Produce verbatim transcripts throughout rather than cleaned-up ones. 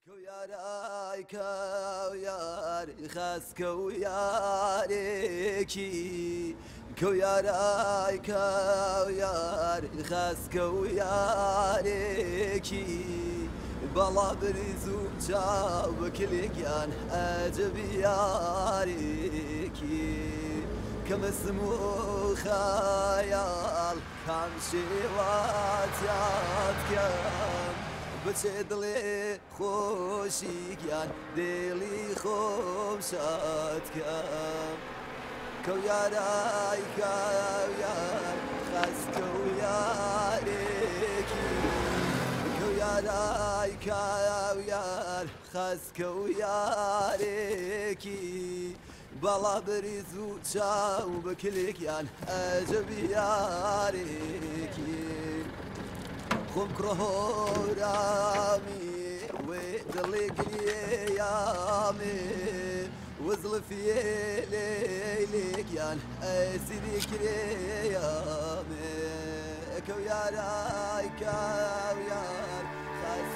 کویارای کویار خاص کویارکی کویارای کویار خاص کویارکی بالا بریزو جاو کلیگان اجبیارکی کم اسمو خیال کم شیوات یاد کم بچه دلی خوشی گیان دلی خوب شاد کم کویارای کویار خاص کویارکی کویارای کویار خاص کویارکی بالا بریزو چاو بکلیگیان اجبیارکی خم كرهورامي ودلي قيامي وزل في ليلك يان اسيدي كريامي كوياراي كويار خاص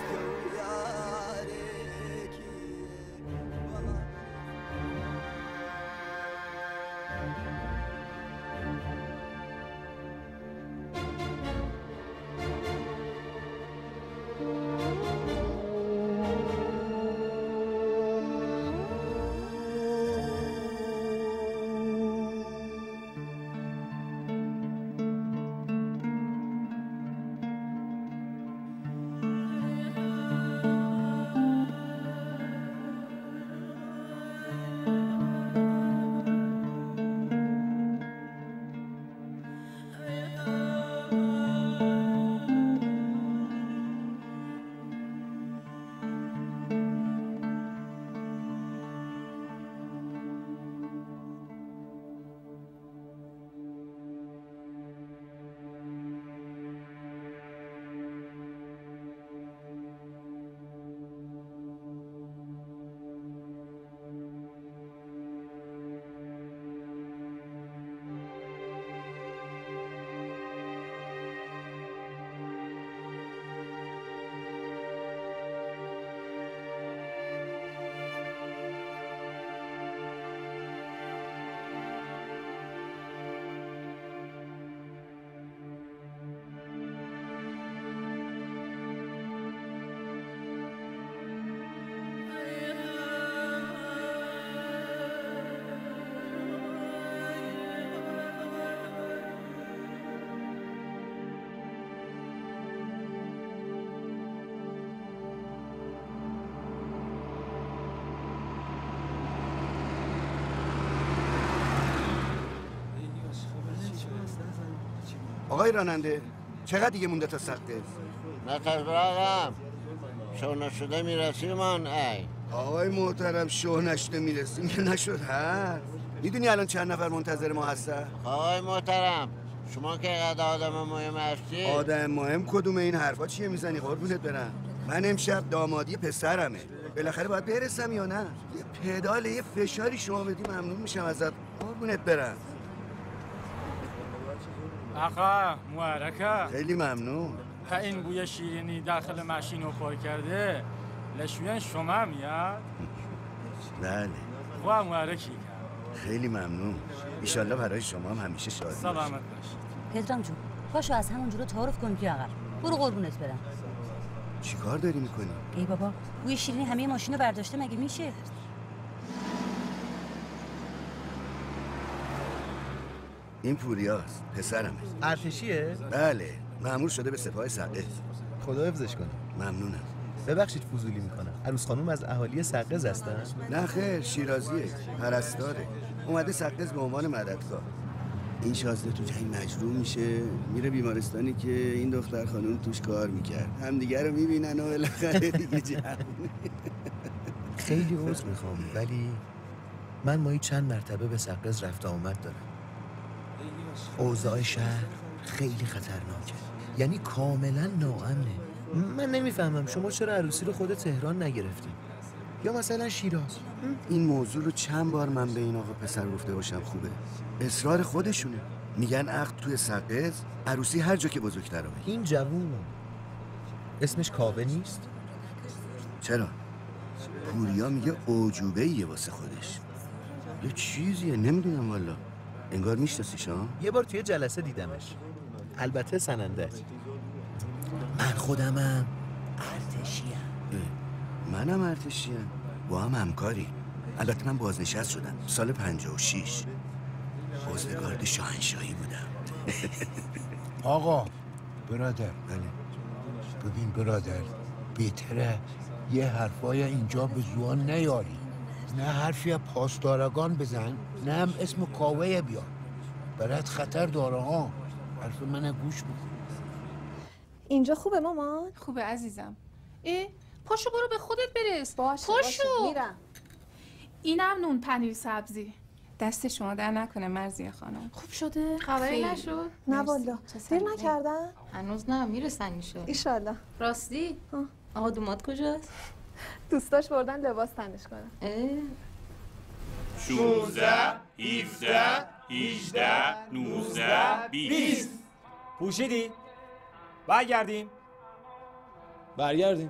كوياريكي آقای راننده چقدر دیگه مونده تا سقز؟ نتاز براغم شو نشده میرسیم آن ای آقای محترم شو نشده میرسیم که نشد هر میدونی الان چند نفر منتظر ما هستن؟ آقای محترم شما که اینقدر آدم مهم هستی آدم مهم کدوم این حرفا چیه میزنی قربونت برم؟ من امشب دامادی پسرمه بالاخره باید برسم یا نه؟ یه پدال یه فشاری شما بدی ممنون میشم ازت قربونت برم. آقا مبارکه. خیلی ممنون. این بوی شیرینی داخل ماشین رو پر کرده لشوین شما میاد؟ بله. خواه مبارکی کرد. خیلی ممنون. ایشالله برای شما هم همیشه شاد سلامت باشید. پدرام جون پاشو از همونجورا تعارف کن که آقا برو قربونت برم. چی کار داری میکنی؟ ای بابا بوی شیرینی همه ماشین رو برداشته مگه میشه؟ این پوریاست پسرمه. ارتشیه؟ بله مأمور شده به سپاه سقز. خدا حفظش کنه. ممنونم. ببخشید فضولی میکنم. عروس خانم از اهالی سقز هستن؟ نه خیر شیرازیه پرستاره اومده سقز به عنوان مددکار. این شازده تو جنگ مجروح میشه میره بیمارستانی که این دختر خانم توش کار میکرد همدیگه رو میبینن و بالاخره دیگه جمع. خیلی عذر میخوام ولی من مایی چند مرتبه به سقز رفت آمد دارم. اوضاع شهر خیلی خطرناکه یعنی کاملا ناامنه. من نمیفهمم شما چرا عروسی رو خود تهران نگرفتین یا مثلا شیراز. این موضوع رو چند بار من به این آقا پسر گفته باشم خوبه اصرار خودشونه میگن عقد توی سقز عروسی هر جا که بزرگتره. این جوون اسمش کاوه نیست؟ چرا؟ پوریا میگه اعجوبه ایه واسه خودش. یه چیزیه نمیدونم والا. انگار میشناسیش ها؟ یه بار توی جلسه دیدمش. البته سننده. من خودمم ارتشیم. منم ارتشیم. با هم همکاری. البته من بازنشست شدم سال پنجاه و شش. بازدگارد شاهنشاهی بودم. آقا برادر، بله. ببین برادر، بهتره یه حرفای اینجا به زبان نیاری. نه حرفی پاسدارگان بزن، نه هم اسم کاوه بیار. برات خطر داره ها. حرف من گوش بکن. اینجا خوبه مامان؟ خوبه عزیزم. ای پاشو برو به خودت برس. باشه پاشو. باشه میرم. اینم نون پنیر سبزی. دست شما در نکنه مرضیه خانم. خوب شده؟ خبری نشد؟ نه والا. دیر نکردن؟ هنوز نه، میرسن میشه. ایشالله. راستی؟ آقا دومات کجاست؟ دوستاش بردن لباس تنش کنن. شونزده هفده هجده نوزده بیست. پوشیدی؟ برگردیم. برگردیم.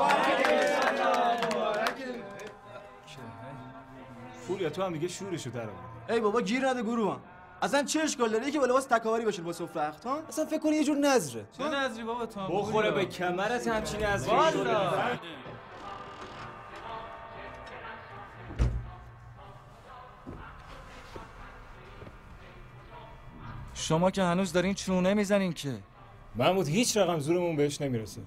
پوریا تو هم دیگه شورشو در آورد. ای بابا گیر نده گروه. اصلا چه اشکال داره یکی با لباس تکاوری باشه با سفره اخت ها؟ اصلا فکر کنی یه جور نظره. چه نظری بابا تو؟ بخوره به کمرت همچین نظری. شما که هنوز دارین چونه میزنین که. محمود هیچ رقم زورمون بهش نمیرسه.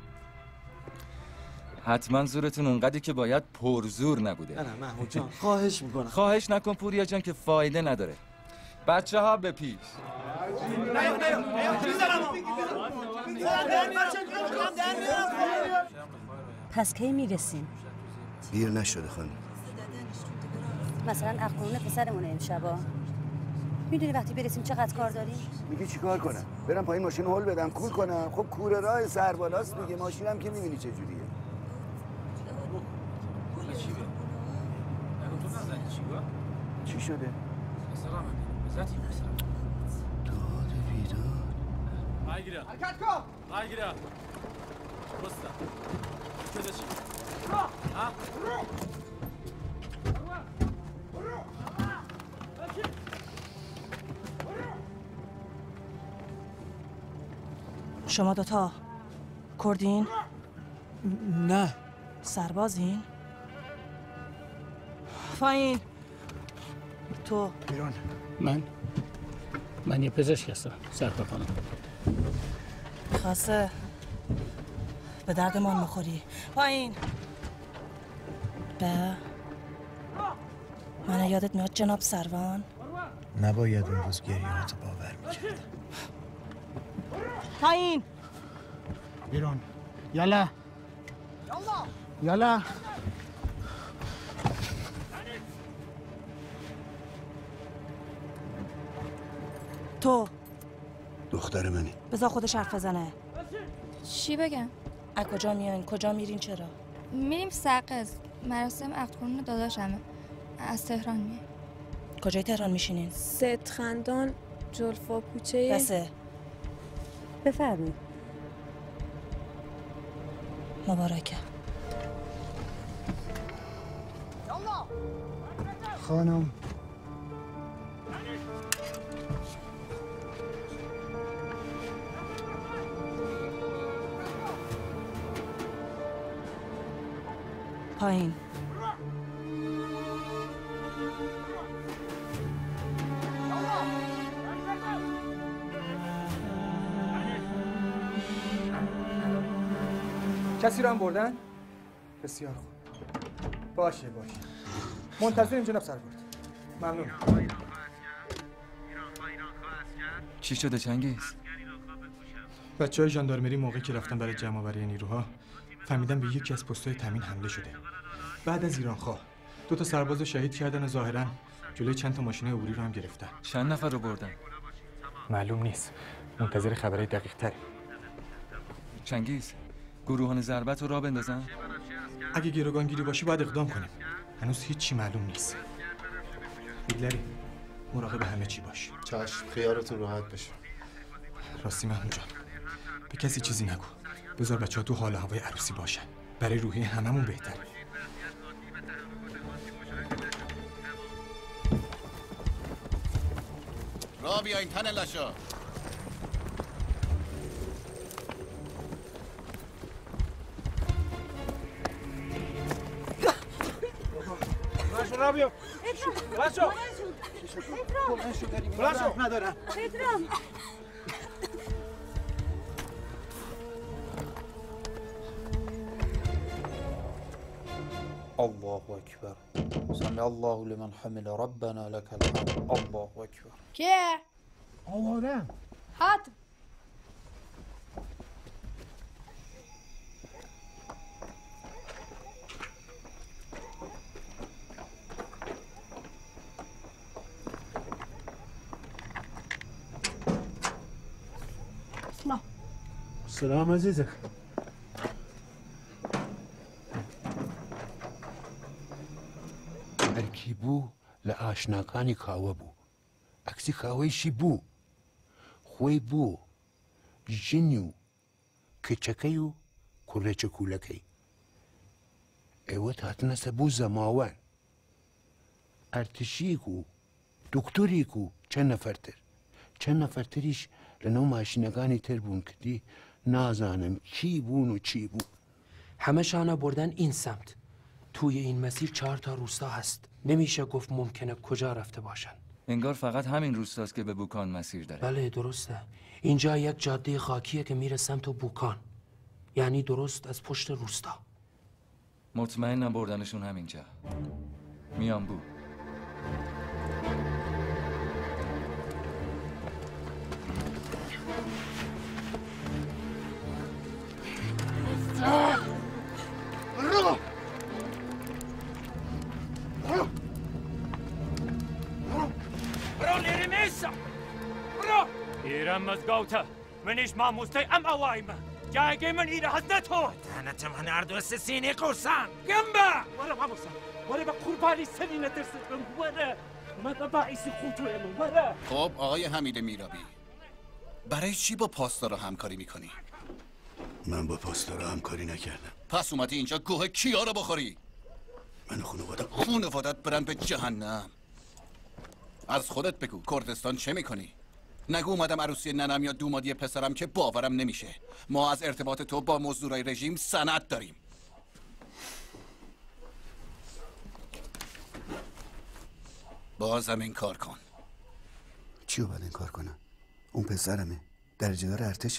حتما زورتون اونقدری که باید پرزور نبوده. نه نه محمود جان خواهش میکنم. خواهش نکن پوریا جان که فایده نداره. بچه ها به پیش. پس کی میرسیم؟ دیر نشده خانم. مثلا اقلون پسرمونه امشبا. میدونی وقتی برسیم چقدر کار داریم؟ میگی چی کار کنم؟ برم پایین ماشین هول بدم کور کنم؟ خب کوره راه سربالاست دیگه. ماشینم که میبینی چه جوریه. چی شده؟ داد بیداد. برگیره حرکت کن. برگیره بسته چه داشتی؟ ها؟ شما دوتا کردین؟ نه. سربازین؟ پایین. تو بیرون. من من یه پزشک هستم سرکار خانم. خاصه به درد ما میخوری. پایین. به من یادت میاد جناب سروان؟ نباید اون روز گریهاتو باور میکرد. پایین. بیرون. یالا یالا. تو دختر منی. بذار خودش حرف بزنه. چی بگم؟ از کجا میاین؟ کجا میرین؟ چرا؟ میریم سقز، مراسم عقد کنون داداشمه. از تهران میایم. کجای تهران میشینین؟ ست خندان جلفا کوچه. بسه. بفرمایید. مبارکه. خانم پایین. کسی رو هم بردن؟ بسیار خوب. باشه باشه. منتظریم جناب سرورد. ممنون. چی شده چنگیز؟ بچه های ژاندارمری موقعی که رفتن برای جمع آوری نیروها فهمیدن به یکی از پست‌های تامین حمله شده. بعد از ایرانخواه دو تا سرباز شهید کردن و ظاهراً جلوی چند تا ماشین عبوری رو هم گرفتن. چند نفر رو بردن؟ معلوم نیست. منتظر خبرهای دقیق تری. چنگیز گروهان ضربت رو راه بندازن؟ اگه گروگان گیری باشه باید اقدام کنیم. هنوز هیچی معلوم نیست. بیگلری مراقب همه چی باش. چشم خیارتون راحت بشه. راستی محمود جان به کسی چیزی نگو. بذار بچه‌ها تو حال و هوای عروسی باشن. برای روحی هممون بهتره. را بیاین تن لشا. لشا را بیا. لشا. لشا ندارم. پدرام. الله اکبر. سمع الله لمن حمل ربنا لك الحمد. الله اکبر. کیه؟ آوارم. هات. سلام. سلام عزیزک. هەرکی بوو لە ئاشناکانی کاوە بوو ئەکسی کاوەیشی بوو خۆی بوو ژنی و کچەکەی و کوڕێچە کوولەکەی ئێوە هاتنە سەبوو زەماوەن ئەرتشیک و دکتۆریک و چەند نەفەرتر چەند نەفەرتریش لەنەو ماشینەکانی تر بوون کردی نازانم چی بوون و چی بوو همه‌شان بردن این سمت توی این مسیر چهار تا روستا هست نمیشه گفت ممکنه کجا رفته باشن انگار فقط همین روستاست که به بوکان مسیر داره. بله درسته اینجا یک جاده خاکیه که میره سمت بوکان یعنی درست از پشت روستا مطمئنم بردنشون همینجا میان بو برو لیری میسا برو ایرم مزگوته منیش ماموسته ام اوایمه جایگه من ایره هز نتود دهنت من اردو سینی قرصم گمبه وره ماموسا وره با قربانی سنی نترسد من وره مده باعثی خودتوه من وره خب آقای حمید میرابی برای چی با پاسدارا همکاری میکنی؟ من با پاسدارا همکاری نکردم. پس اومدی اینجا گوه کیا رو بخوری؟ من خانوادم خانوادت برن به جهنم. از خودت بگو کردستان چه میکنی؟ نگو اومدم عروسی ننم یا دومادی پسرم که باورم نمیشه. ما از ارتباط تو با مزدورای رژیم سند داریم. بازم این کار کن. چی رو باید این کار کنم؟ اون پسرمه درجه دار ارتشه.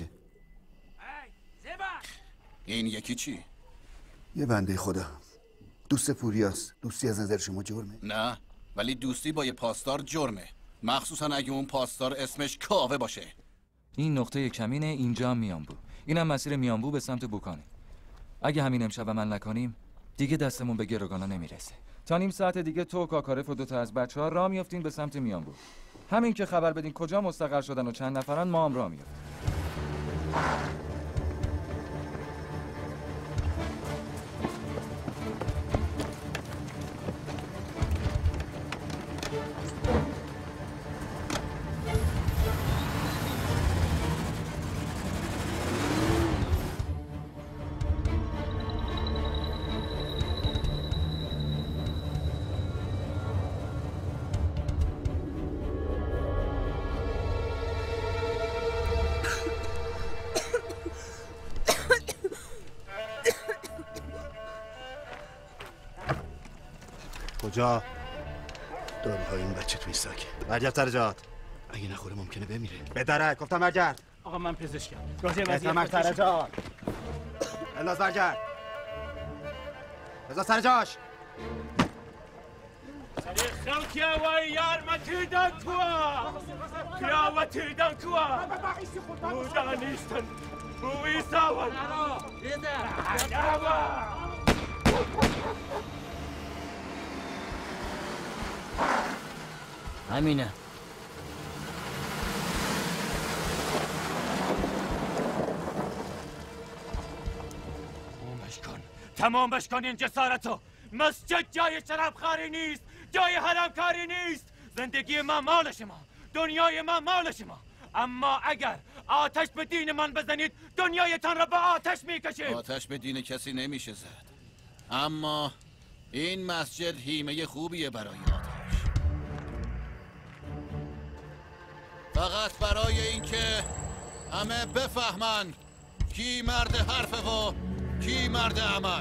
این یکی چی؟ یه بنده خدا دوست پوریاست. دوستی از نظر شما جرمه؟ نه ولی دوستی با یه پاسدار جرمه مخصوصا اگه اون پاسدار اسمش کاوه باشه. این نقطه کمینه اینجا میانبو اینم مسیر میانبو به سمت بوکانه اگه همین امشب عمل نکنیم دیگه دستمون به گروگانا نمیرسه تا نیم ساعت دیگه تو و کاکارف و دوتا از بچه ها راه میافتین به سمت میانبو همین که خبر بدین کجا مستقر شدن و چند نفرن ما هم راه میافتیم کجا؟ داروهای این بچه توی ساکه. برگرد سر جات. اگه نخوره ممکنه بمیره. بدرک گفتم برگرد. آقا من پزشکم راضی وضعیت اعتماد سر جات. انداز برگرد. بذار سر جاش. خلقی اوای یار ما تیدن کوا کیا و تیدن کوا بودا نیستن بوی ساون همینه تمامش کن تمامش کن این جسارتو مسجد جای شرابخواری نیست جای حرامکاری نیست زندگی ما مال شما دنیای ما مال شما اما اگر آتش به دین من بزنید دنیایتان را به آتش میکشید آتش به دین کسی نمیشه زد اما این مسجد هیمه خوبیه برای آتش فقط برای اینکه همه بفهمن کی مرد حرفه و کی مرد عمل.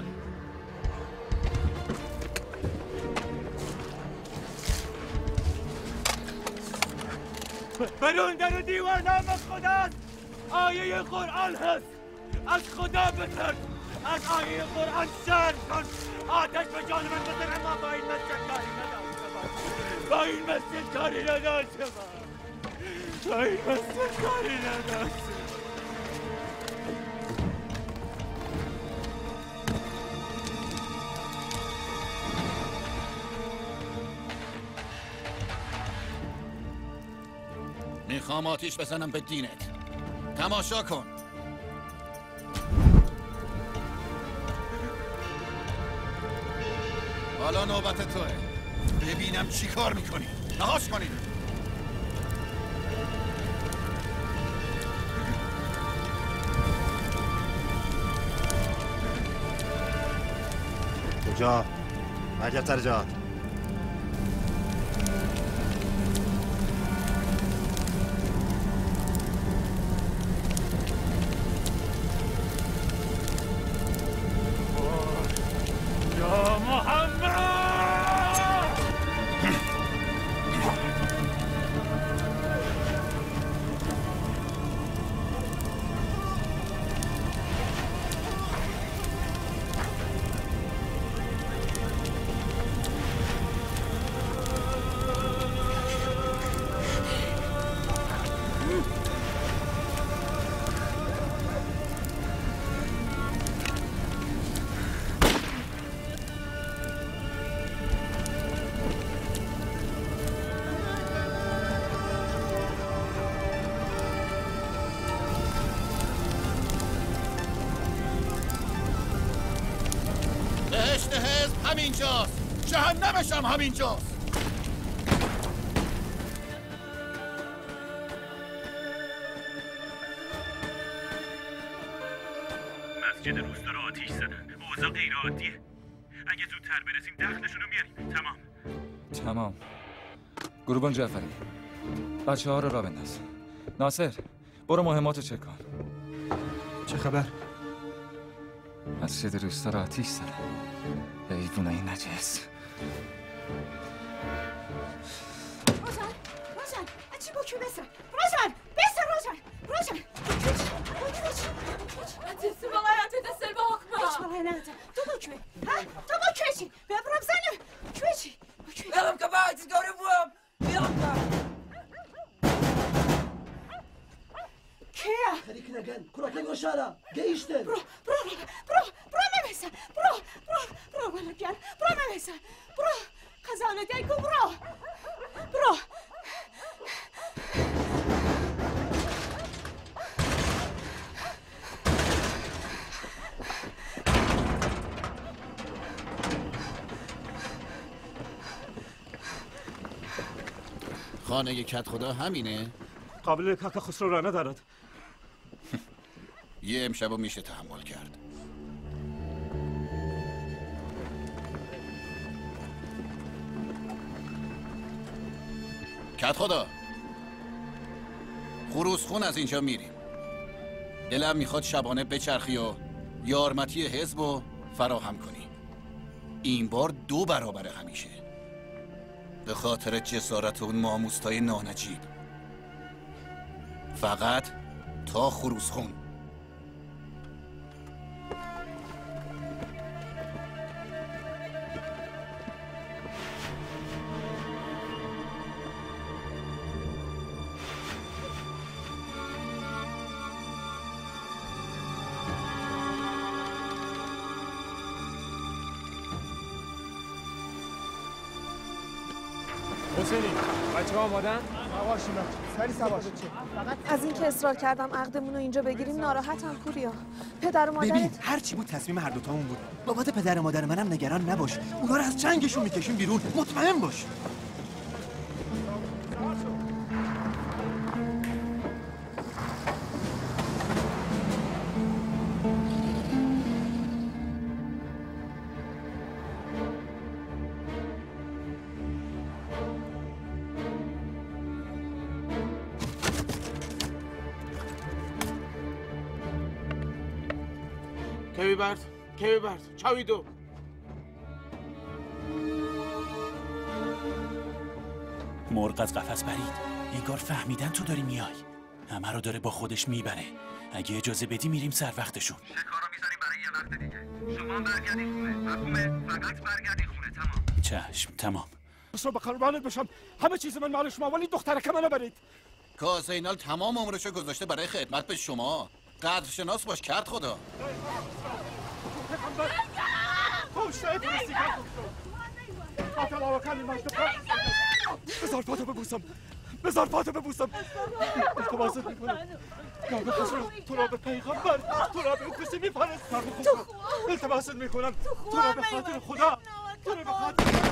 برون در و دیوار نام خداست. آیه قرآن هست. از خدا بترس. از آیه قرآن شرم کن. آتش به جان من بزن، اما با این مسجد کاری نداشته باش. با این مسجد کاری نداشته باش. با این مسجد کاری نداشته. میخوام آتیش بزنم به دینت. تماشا کن. حالا نوبت توه. ببینم چی کار میکنی. نهاش کنید. کجا؟ برگرد سر جات. یا محمد! بهشت حزب همینجاست. جهنمش هم همینجاست. مسجد روستا رو آتیش زدن. اوضاع غیر عادیه. اگه زودتر برسیم دخلشون رو میاریم. تمام. تمام. گروبان جعفری، بچه ها رو را بنداز. ناصر، برو مهمات رو چک کن. چه خبر؟ مسجد روستا رو آتیش زدن. حیوانای نجس. روشن روشن چی با کی بسر روشن بسر روشن روشن تسلیم آقای تو دستل با حکمه هیچ بالای نده تو با کی ها تو با کی چی ببرم زنم کی چی بیارم که باید گوره بوم بیارم که کیا خریک نگن کراکه گوشارا گیشتن برو برو برو برو ممسن برو برو برو ولی گل برو ممسن برو خزانه دیگو برو برو خانه کت خدا همینه؟ قابل کاکا خسرو را ندارد. یه امشبو میشه تحمل کرد. کت خدا خروس خون از اینجا میریم. دلم میخواد شبانه بچرخی و یارمتی حزب رو فراهم کنی. این بار دو برابر همیشه، به خاطر جسارت اون ماموستای نانجیب. فقط تا خروس خون. حسینی بچه ها آمادن؟ باشیم سری سواش. از این که اصرار کردم عقدمون رو اینجا بگیریم ناراحتم پوریا. پدر و مادرت ببین هر چی بود تصمیم هر دوتامون بود. بابت پدر و مادر منم نگران نباش. اونا رو از چنگشون میکشیم بیرون. مطمئن باش. Kevibert, Kevibert, چاویدو. مرغ از قفس برید. انگار فهمیدن تو داری میای. همه رو داره با خودش میبره. اگه اجازه بدی میریم سر وقتشون. شکارو میذاریم برای یه وقت دیگه. شما برگردین خونه. مفهومه؟ فقط برگردین خونه. تمام. چشم، تمام. بسا به قربانت بشم. همه چیز من مال شما، ولی دخترک منو برید. کا زینال تمام عمرشو گذاشته برای خدمت به شما. قدرشناس باش کرد خدا. بذار فاتو ببوسم. بذار فاتو ببوسم. التماست میکنم. گاگا خسرو تو را به پیغمبر، تو را به کسی میپرستم. التماست میکنم. تو را به خاطر خدا. تو را به خاطر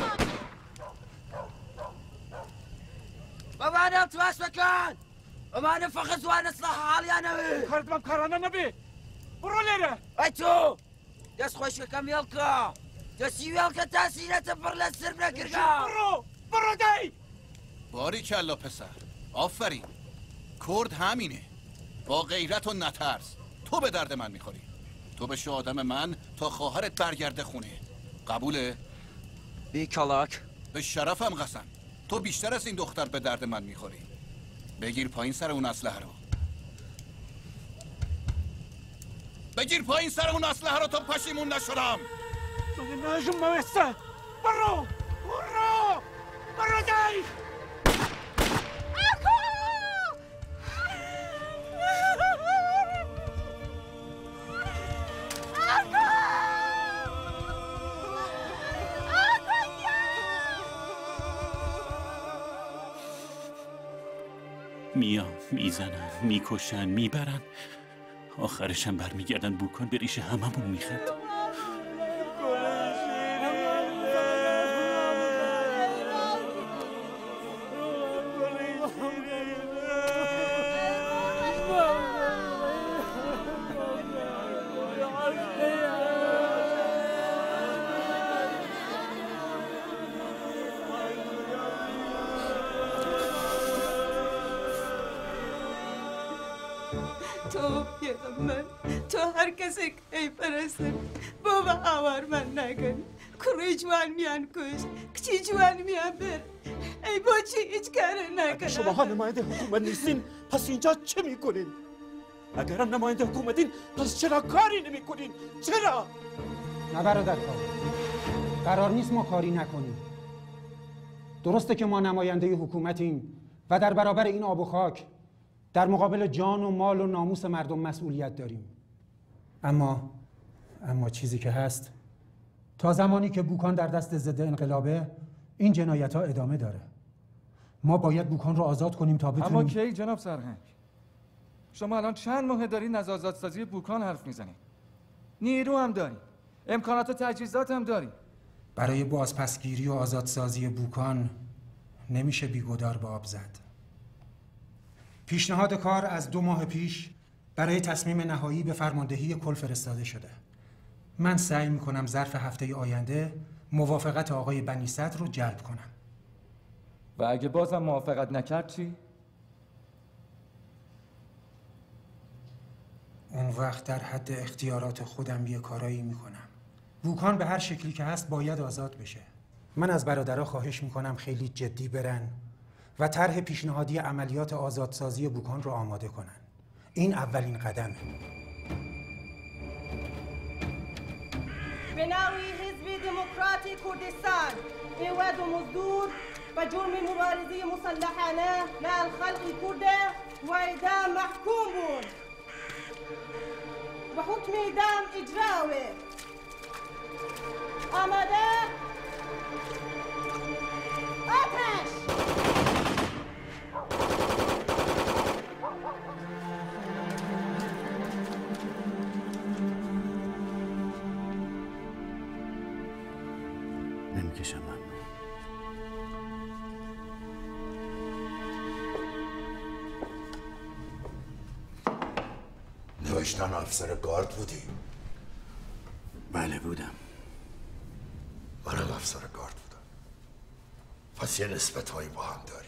بابا انا التماس مكان. وما نفخز وانا اصلح حالي انا وي. خرد من كارانا نبي. برو ليره. اي تو. دس خوش كم يلقى. دس يلقى تاسينه تبر للسر بنكرقا. برو. برو داي. باری کلا پسر. آفرین. کرد همینه. با غیرت و نترس. تو به درد من میخوری. تو بشو آدم من تا خواهرت برگرده خونه. قبوله؟ بی کلاک. به شرفم قسم. تو بیشتر از این دختر به درد من میخوری. بگیر پایین سر اون اسلحه رو. بگیر پایین سر اون اسلحه رو تا پشیمون نشدم. من نجم موسته. برو. برو. برو دای. میان میزنن میکشن میبرن آخرشم برمیگردن بوکان به ریشه هممون میخند. تو من تو هر کسی که پرسته بابا آوار من نکن. کروی جوان میان کش، کچی جوان میان بر. ای بچی هیچ کاری نکن. شما ها نماینده حکومت نیستین، پس اینجا چه میکنین؟ اگرم نماینده حکومتین، پس چرا کاری نمیکنین؟ چرا؟ نه برادر کار. قرار نیست ما کاری نکنیم. درسته که ما نماینده حکومتیم و در برابر این آب و خاک در مقابل جان و مال و ناموس مردم مسئولیت داریم. اما اما چیزی که هست، تا زمانی که بوکان در دست ضد انقلابه این جنایت ها ادامه داره. ما باید بوکان رو آزاد کنیم تا بتونیم. اما کی جناب سرهنگ؟ شما الان چند ماه دارین از آزادسازی بوکان حرف میزنید. نیرو هم داریم، امکانات و تجهیزات هم داریم. برای بازپسگیری و آزادسازی بوکان نمیشه بیگدار به آب زد. پیشنهاد کار از دو ماه پیش برای تصمیم نهایی به فرماندهی کل فرستاده شده. من سعی میکنم ظرف هفته آینده موافقت آقای بنی صدر رو جلب کنم. و اگه بازم موافقت نکرد چی؟ اون وقت در حد اختیارات خودم یه کارایی میکنم. بوکان به هر شکلی که هست باید آزاد بشه. من از برادرها خواهش میکنم خیلی جدی برن و طرح پیشنهادی عملیات آزادسازی بوکان رو آماده کنن. این اولین قدمه. به نوی حزب دموکراتی کردستان ایواد و مزدور و جرم مبارزه مسلحانه مع الخلق کرده و اعدام محکوم بود و حکم اعدام اجراوه. آماده؟ آتش! نمیکشم من. نوشتن افسر گارد بودی؟ بله بودم. منم افسر گارد بودم. پس یه نسبت هایی با هم داریم.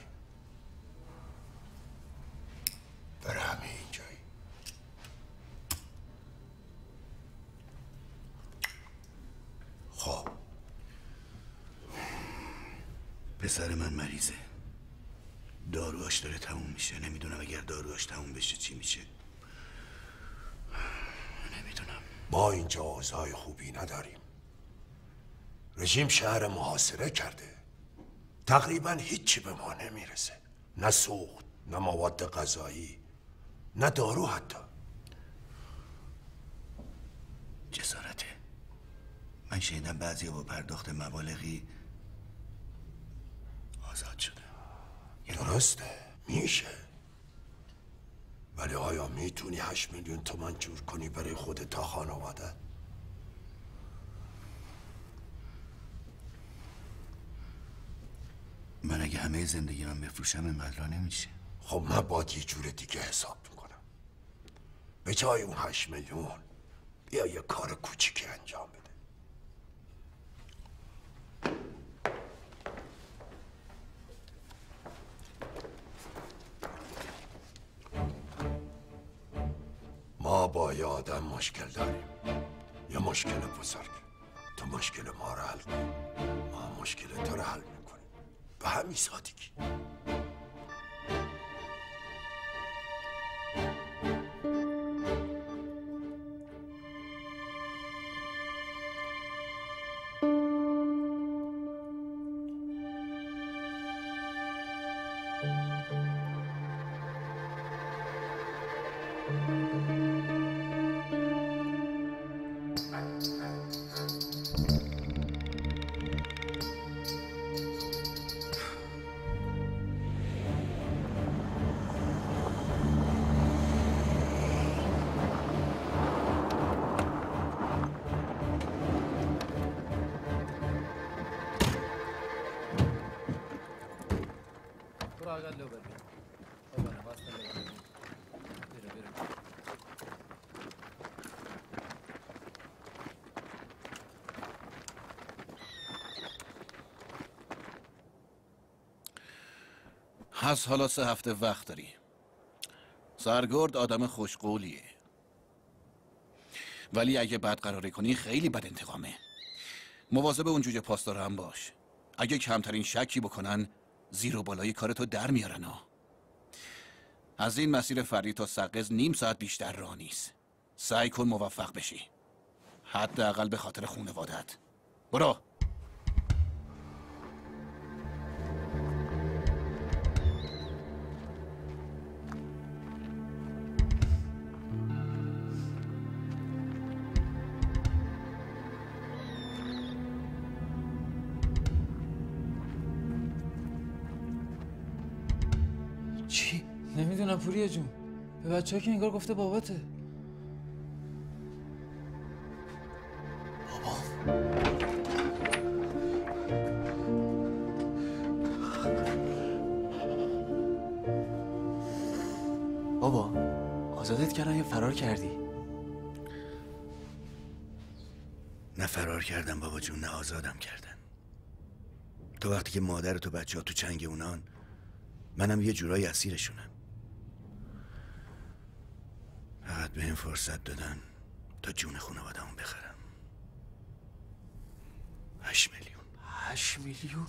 برای همه اینجایی. پسر من مریضه، داروهاش داره تموم میشه. نمیدونم اگر داروهاش تموم بشه چی میشه. نمیدونم. ما اینجا اوضاع خوبی نداریم. رژیم شهر محاصره کرده. تقریبا هیچی به ما نمیرسه. نه سوخت، نه مواد غذایی، نه دارو حتی. جسارته. من شنیدم بعضی با پرداخت مبالغی آزاد شده. درسته، میشه. ولی آیا میتونی هشت میلیون تومان جور کنی برای خودت تا خانواده؟ من اگه همه زندگی من بفروشم اینقدر را نمیشه. خب من باید یه جور دیگه حساب میکنم. به جای اون هشت میلیون بیا یه کار کوچیکی انجام بده. ما با یه آدم مشکل داریم. یه مشکل بزرگ. تو مشکل ما رو حل کن، ما مشکل تو رو حل میکنیم. به همین سادگی. هست حالا سه هفته وقت داری. سرگرد آدم خوشقولیه، ولی اگه بد قراری کنی خیلی بد انتقامه. مواظب اون جوجه پاسدار هم باش. اگه کمترین شکی بکنن زیر و بالای کارتو در میارن ها. از این مسیر فرید تا سقز نیم ساعت بیشتر راه نیست. سعی کن موفق بشی، حداقل به خاطر خانواده‌ات. برو. چی؟ نمیدونم پوریا جون. به بچه ها که انگار گفته باباته. بابا بابا آزادت کردن یا فرار کردی؟ نه فرار کردم بابا جون، نه آزادم کردن. تو وقتی که مادر تو بچه ها تو چنگ اونان، منم یه جورایی اسیرشونم. فقط به این فرصت دادن تا جون خانواده‌مون بخرم. هشت میلیون. هشت میلیون؟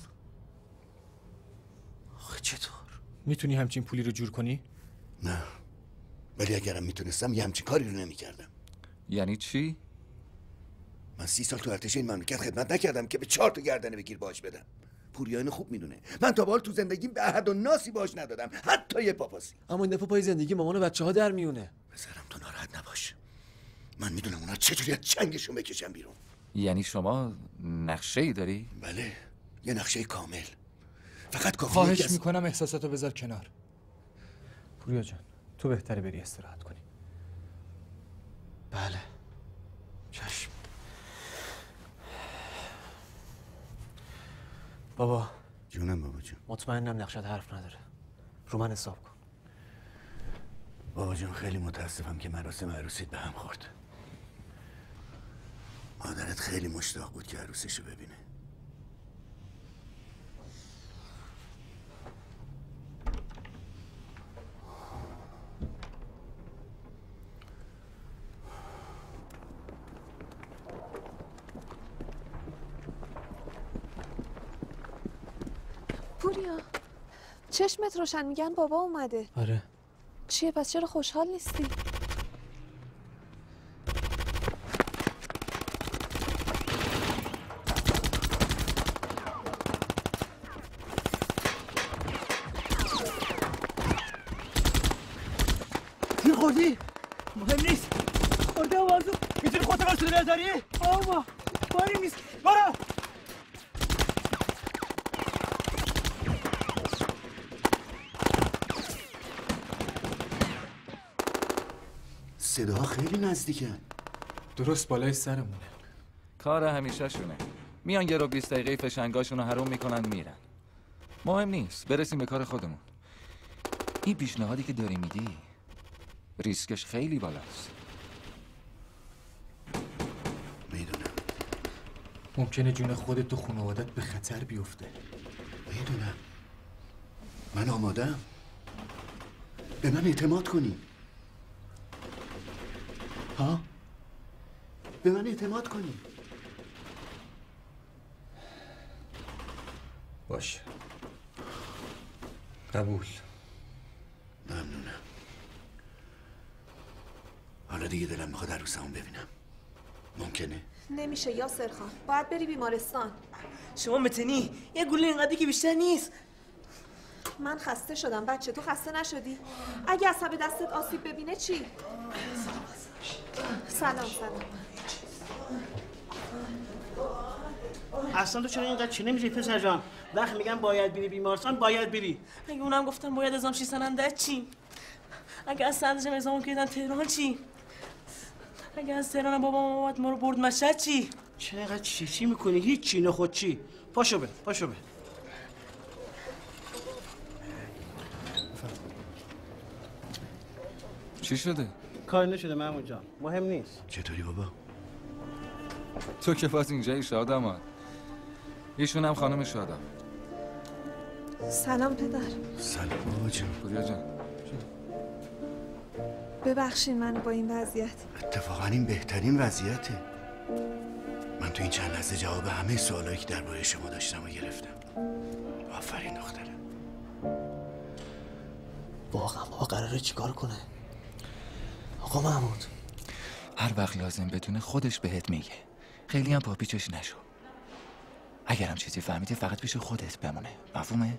آخه چطور؟ میتونی همچین پولی رو جور کنی؟ نه، ولی اگرم میتونستم یه همچین کاری رو نمیکردم. یعنی چی؟ من سی سال تو ارتش این مملکت خدمت نکردم که به چهار تا گردنه بگیر باش بدم. پوریا اینو خوب میدونه. من تا به حال تو زندگیم به احد و ناسی باش ندادم، حتی یه پاپاسی. اما این دفعه پای زندگی مامان و بچه ها در میونه. پسرم تو ناراحت نباش. من میدونم اونا چجوری از چنگشون بکشم بیرون. یعنی شما نقشه ای داری؟ بله، یه نقشه کامل. فقط کافیه خواهش از... میکنم احساساتو بذار کنار. پوریا جان، تو بهتره بری استراحت کنی. بله. چشم. بابا. جونم بابا جون. مطمئنم نقشت حرف نداره. رو من حساب کن. بابا جون خیلی متاسفم که مراسم عروسیت به هم خورد. مادرت خیلی مشتاق بود که عروسیشو ببینه. پوریا چشمت روشن، میگن بابا اومده. آره. چیه پس چرا خوشحال نیستی؟ تیر خوردی؟ مهم نیست. خورده آوازو میتونی خودت رو شده برداری؟ آما باری نیست. برو. صداها خیلی نزدیکن. درست بالای سرمونه. کار همیشه شونه. میان یه رو بیست دقیقه فشنگاشون رو حروم میکنن میرن. مهم نیست، برسیم به کار خودمون. این پیشنهادی که داری میدی ریسکش خیلی بالاست. میدونم. ممکنه جون خودت و خانوادت به خطر بیفته. میدونم. من آمادم. به من اعتماد کنی. ها؟ به من اعتماد کنی. باشه. قبول. ممنونم. حالا دیگه دلم میخواد عروسمو ببینم. ممکنه؟ نمیشه یاسر خان، باید بری بیمارستان. شما متنی یه گوله اینقدری که بیشتر نیست. من خسته شدم بچه، تو خسته نشدی؟ اگه عصب دستت آسیب ببینه چی؟ سلام سلام. اصلا تو چرا اینقدر چه نمیشه پسر جان؟ وقت میگم باید بری بیمارستان باید بری. اگه اونم گفتم باید ازام شی سننده چی؟ اگه از سندشم ازامون کردن تهران چی؟ اگه از تهران بابام اومد ما رو برد مشهد چی؟ چرا اینقدر چی چی میکنی؟ هیچ چی نه خود چی؟ پاشو به پاشو به. چی شده؟ کار نشده محمود جان، مهم نیست. چطوری بابا؟ تو که باز اینجایی شادمان. ایشون هم خانم شادم. سلام پدر. سلام بابا جان. پوریا جان. ببخشین منو با این وضعیت. اتفاقا این بهترین وضعیته. من تو این چند لحظه جواب همه سوالایی که درباره شما داشتم و گرفتم. آفرین دختره. واقعا بابا قراره چیکار کنه؟ آقا محمود هر وقت لازم بدونه خودش بهت میگه. خیلی هم پاپیچش نشو. اگرم چیزی فهمیدی فقط پیش خودت بمونه. مفهومه؟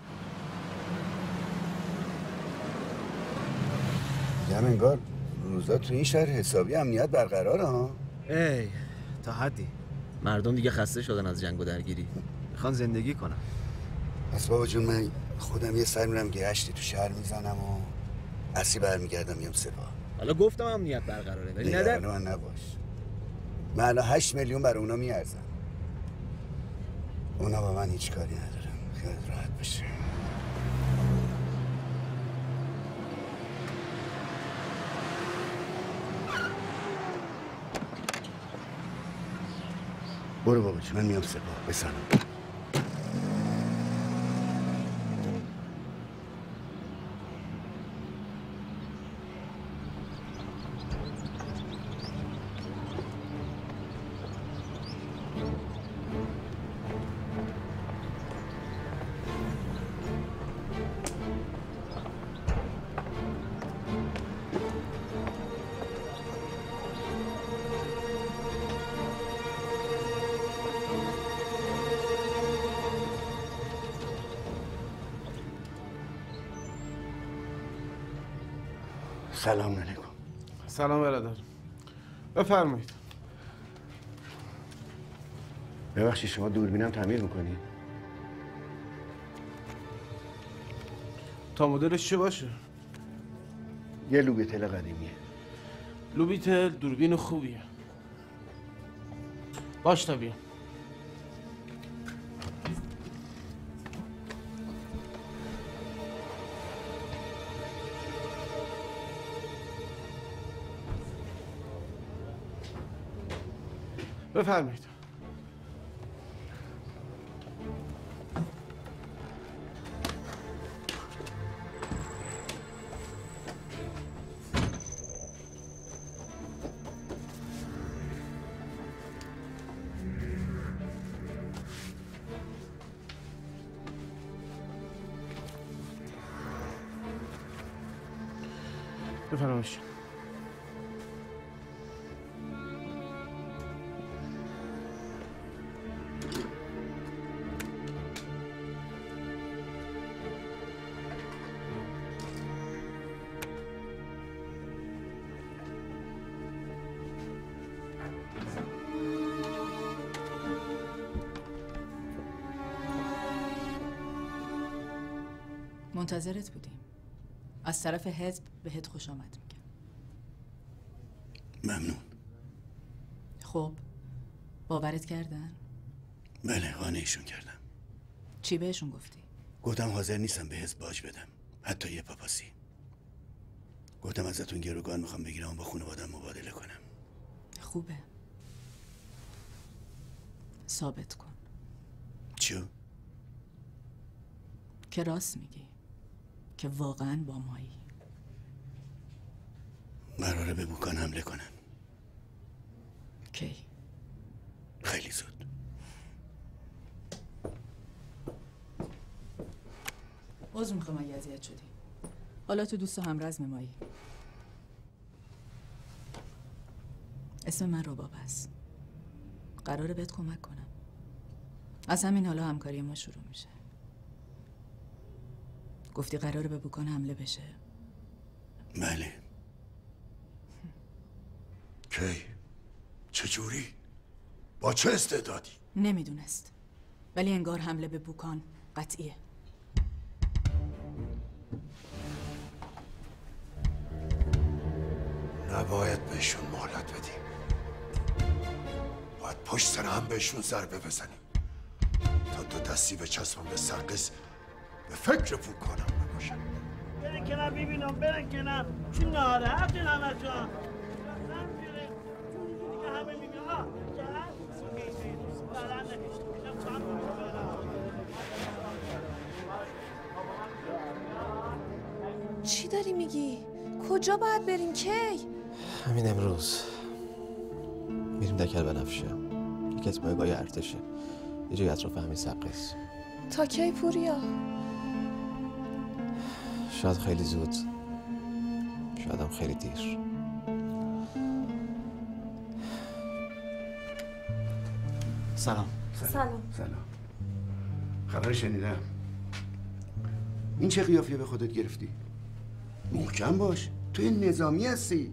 میگم انگار روزا تو این شهر حسابی امنیت برقراره ها. ای تا حدی. مردم دیگه خسته شدن از جنگ و درگیری. میخوان زندگی کنن. پس بابا جون من خودم یه سر میرم گشتی تو شهر میزنم و اصلی برمیگردم میام سپاه. حالا گفتم امنیت برقراره ولی ندر من نباش. من الان هشت میلیون برای اونا میارزم. اونا با من هیچ کاری ندارن. خیلی راحت بشه. برو بابا جون من میام سپاه. بسلام. سلام علیکم. سلام برادر. بفرمایید. ببخشید شما دوربینم تعمیر میکنی؟ تا مدلش چه باشه؟ یه لوبیتل قدیمیه. لوبیتل دوربین خوبیه. باش تا بیا. بفرمایید. بفرمایید. منتظرت بودیم. از طرف حزب بهت خوش آمد میگم. ممنون. خب باورت کردن؟ بله، قانعشون کردم. چی بهشون گفتی؟ گفتم حاضر نیستم به حزب باج بدم، حتی یه پاپاسی. گفتم ازتون گروگان میخوام بگیرم و با خانواده‌ام مبادله کنم. خوبه. ثابت کن. چیو؟ که راست میگی. که واقعا با مایی. قراره به بوکان حمله کنن. کی؟ خیلی زود. عذر میخوام اگه اذیت شدی. حالا تو دوست و همرزم مایی. اسم من رباب است. قراره بهت کمک کنم. از همین حالا همکاری ما شروع میشه. گفتی قراره به بوکان حمله بشه؟ بله. کی؟ چجوری؟ با چه استعدادی؟ نمیدونست. ولی انگار حمله به بوکان قطعیه. نباید بهشون مهلت بدیم. باید پشت سر هم بهشون ضربه بزنیم تا دو دستی به چسبم به سرقس به فکر بوکانم نباشن. برن کنار ببینم، برن کنار. چون ناراحتین همه جان. همه میگن آه چی داری میگی؟ کجا باید بریم کی؟ همین امروز میریم دکل بنفشه. یکی از پایگاه ارتشه. یه جای اطراف همین سقس. تا کی پوریا؟ شاید خیلی زود، شاید هم خیلی دیر. سلام. سلام. سلام. خبر شنیدم. این چه قیافیه به خودت گرفتی؟ محکم باش، توی نظامی هستی.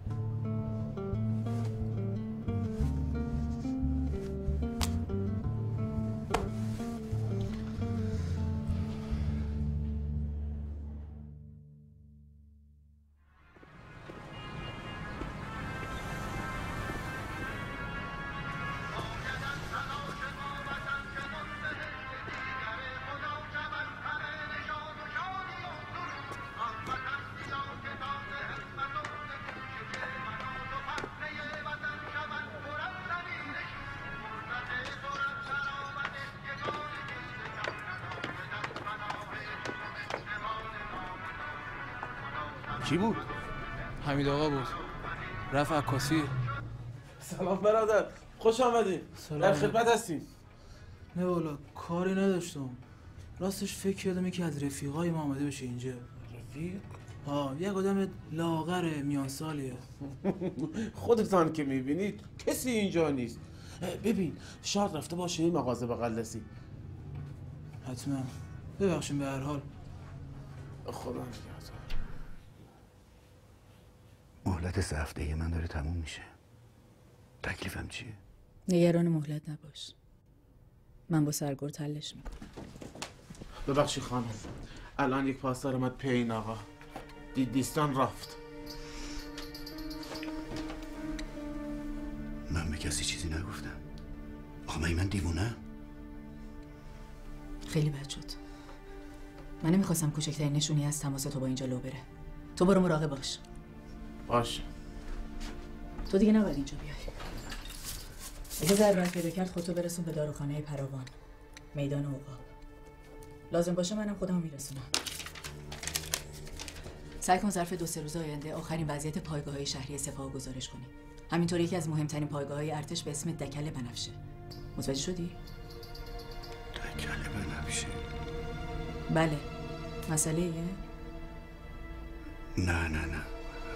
کی بود؟ حمید آقا بود. رفت عکاسی. سلام برادر، خوش آمدین. در خدمت هستیم. نه والا کاری نداشتم. راستش فکر کردم یکی از رفیقای ما آمده بشه اینجا. رفیق؟ ها، یک آدم لاغر میان سالیه. خودتان که میبینید کسی اینجا نیست. ببین شاید رفته باشه این مغازه بغل دستی. حتما. ببخشیم به هر حال. خدا نگهدار. مهلت سه هفته‌ای من داره تموم میشه. تکلیفم چیه؟ نگران مهلت نباش. من با سرگور تلش میکنم. ببخشی خانم، الان یک پاسدار اومد پی این آقا. دیدیستان رفت. من به کسی چیزی نگفتم. آقا من من دیوونه؟ خیلی بد شد. من نمیخواستم کوچکترین نشونی از تماس تو با اینجا لو بره. تو برو مراقب باش. باشه. تو دیگه نباید اینجا بیای. اگه ضرورت پیدا کرد خودتو برسون به داروخانه پراوان، میدان عقاب. لازم باشه منم خودمو میرسونم. سعی کن ظرف دو سه روز آینده آخرین وضعیت پایگاه‌های شهری سپاه گزارش کنی. همینطور یکی از مهمترین پایگاه‌های ارتش به اسم دکل بنفشه. متوجه شدی؟ دکل بنفشه؟ بله. مسئله ایه؟ نه نه نه.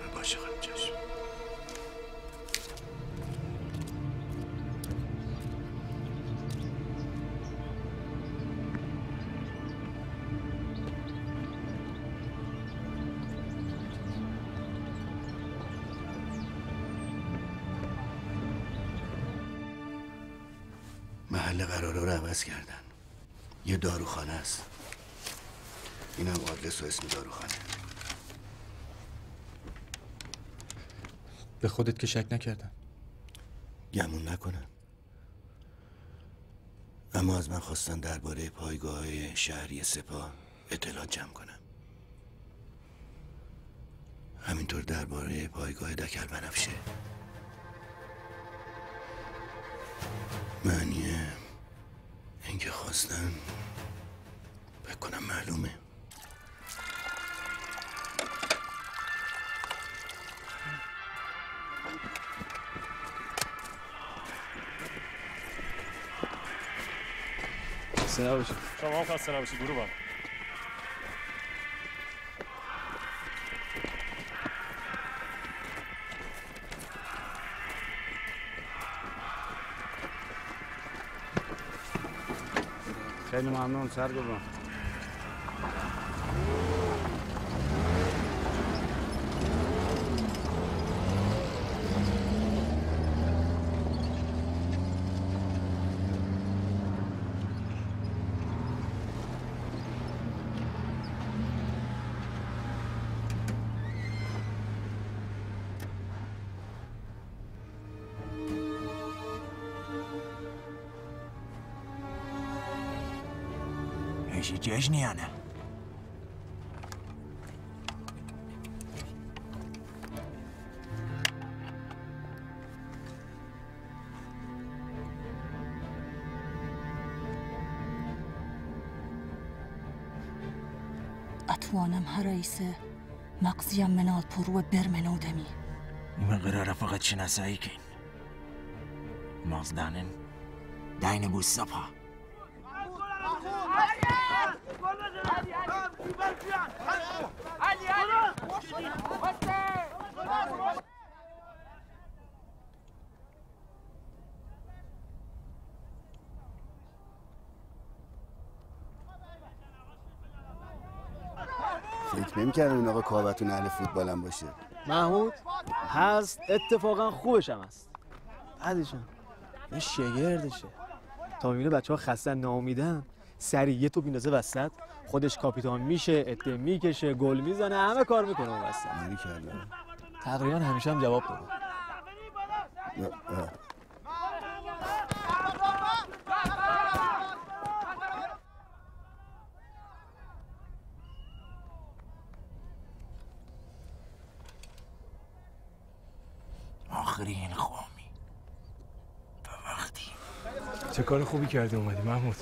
محل قراره رو عوض کردن. یه داروخانه است. اینم آدرس و اسم داروخانه. به خودت که شک نکردم. گمون نکنم. اما از من خواستن درباره پایگاه شهری سپاه اطلاعات جمع کنم. همینطور درباره پایگاه دکل بنفشه. معنی اینکه خواستن بکنم معلومه. خسته نباشید. شما هم خسته نباشید. برو با. خیلی ممنون سرگردان. ایشی جشنی یا نه؟ أتوانم هريسة مقزيا من البرو برمن ودمي من قرار فقط شناسایی کن. مغزدانن داین بو صبح. فکر نمی‌کردم این آقا کاوتون اهل فوتبالم باشه. محمود هست، اتفاقا خوبش هم هست. بعدشم این شگردشه. تا میبینه بچه ها خسته ناامیدن سریع یه توپ میندازه وسط، خودش کاپیتان میشه، عده میکشه، گل میزنه، همه کار میکنه اون وسط. معنی کردم تقریبا همیشه هم جواب داده. آخرین خوامی به وقتی. چه کار خوبی کردی اومدی محمود.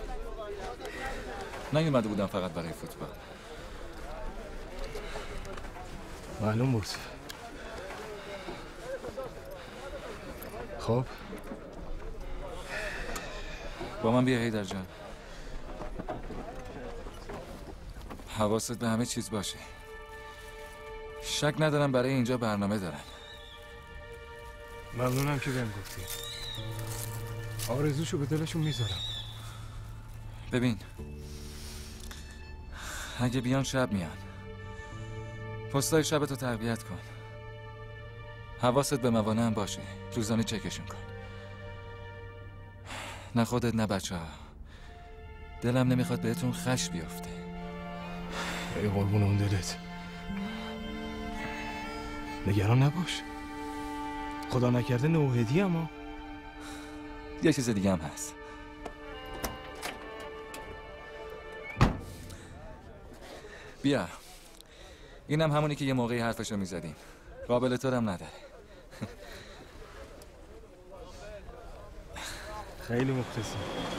نیومده بودم فقط برای فوتبال. معلوم بود. خب با من بیا حیدر جان. حواست به همه چیز باشه. شک ندارم برای اینجا برنامه دارن. ممنونم که بهم گفتی. آرزوشو به دلشون میذارم. ببین اگه بیان شب میان. پستای شبتو تقویت کن. حواست به موانع هم باشه. روزانه چکشون کن. نه خودت نه بچه ها. دلم نمیخواد بهتون خش بیفته. ای قربون اون دلت. نگران نباش. خدا نکرده نوهدی اما یه چیز دیگه هم هست. بیا اینم همونی که یه موقعی حرفشو میزدیم. قابل طورم نداره. خیلی مختصر.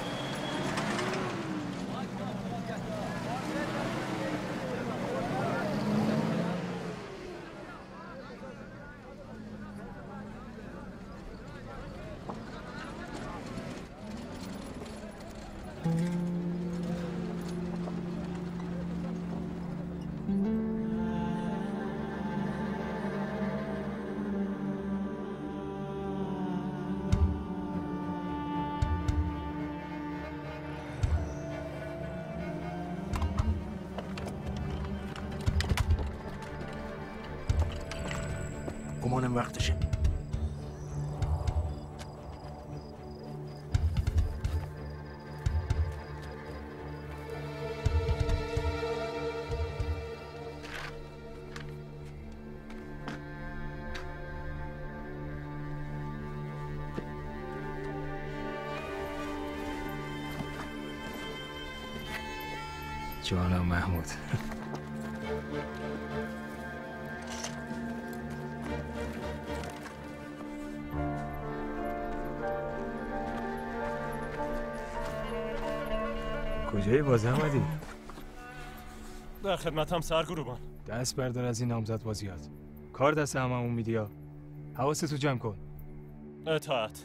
گمانم وقتشه. جانم محمود. کجایی باز احمدی؟ در خدمتم سرگروبان. دست بردار از این نامزد بازیات. کار دست هممون میدی یا؟ حواستو جمع کن. اطاعت.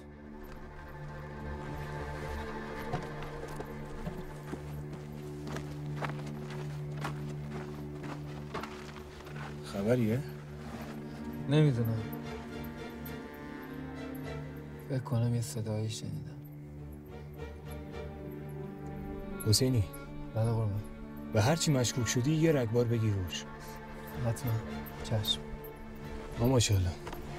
خبریه؟ نمیدونم. فکر کنم یه صدایی شنیدم. حسینی. بله قربان. به هر چی مشکوک شدی یه رگبار بگیر روش. حتما. چشم. ما ماشاءالله.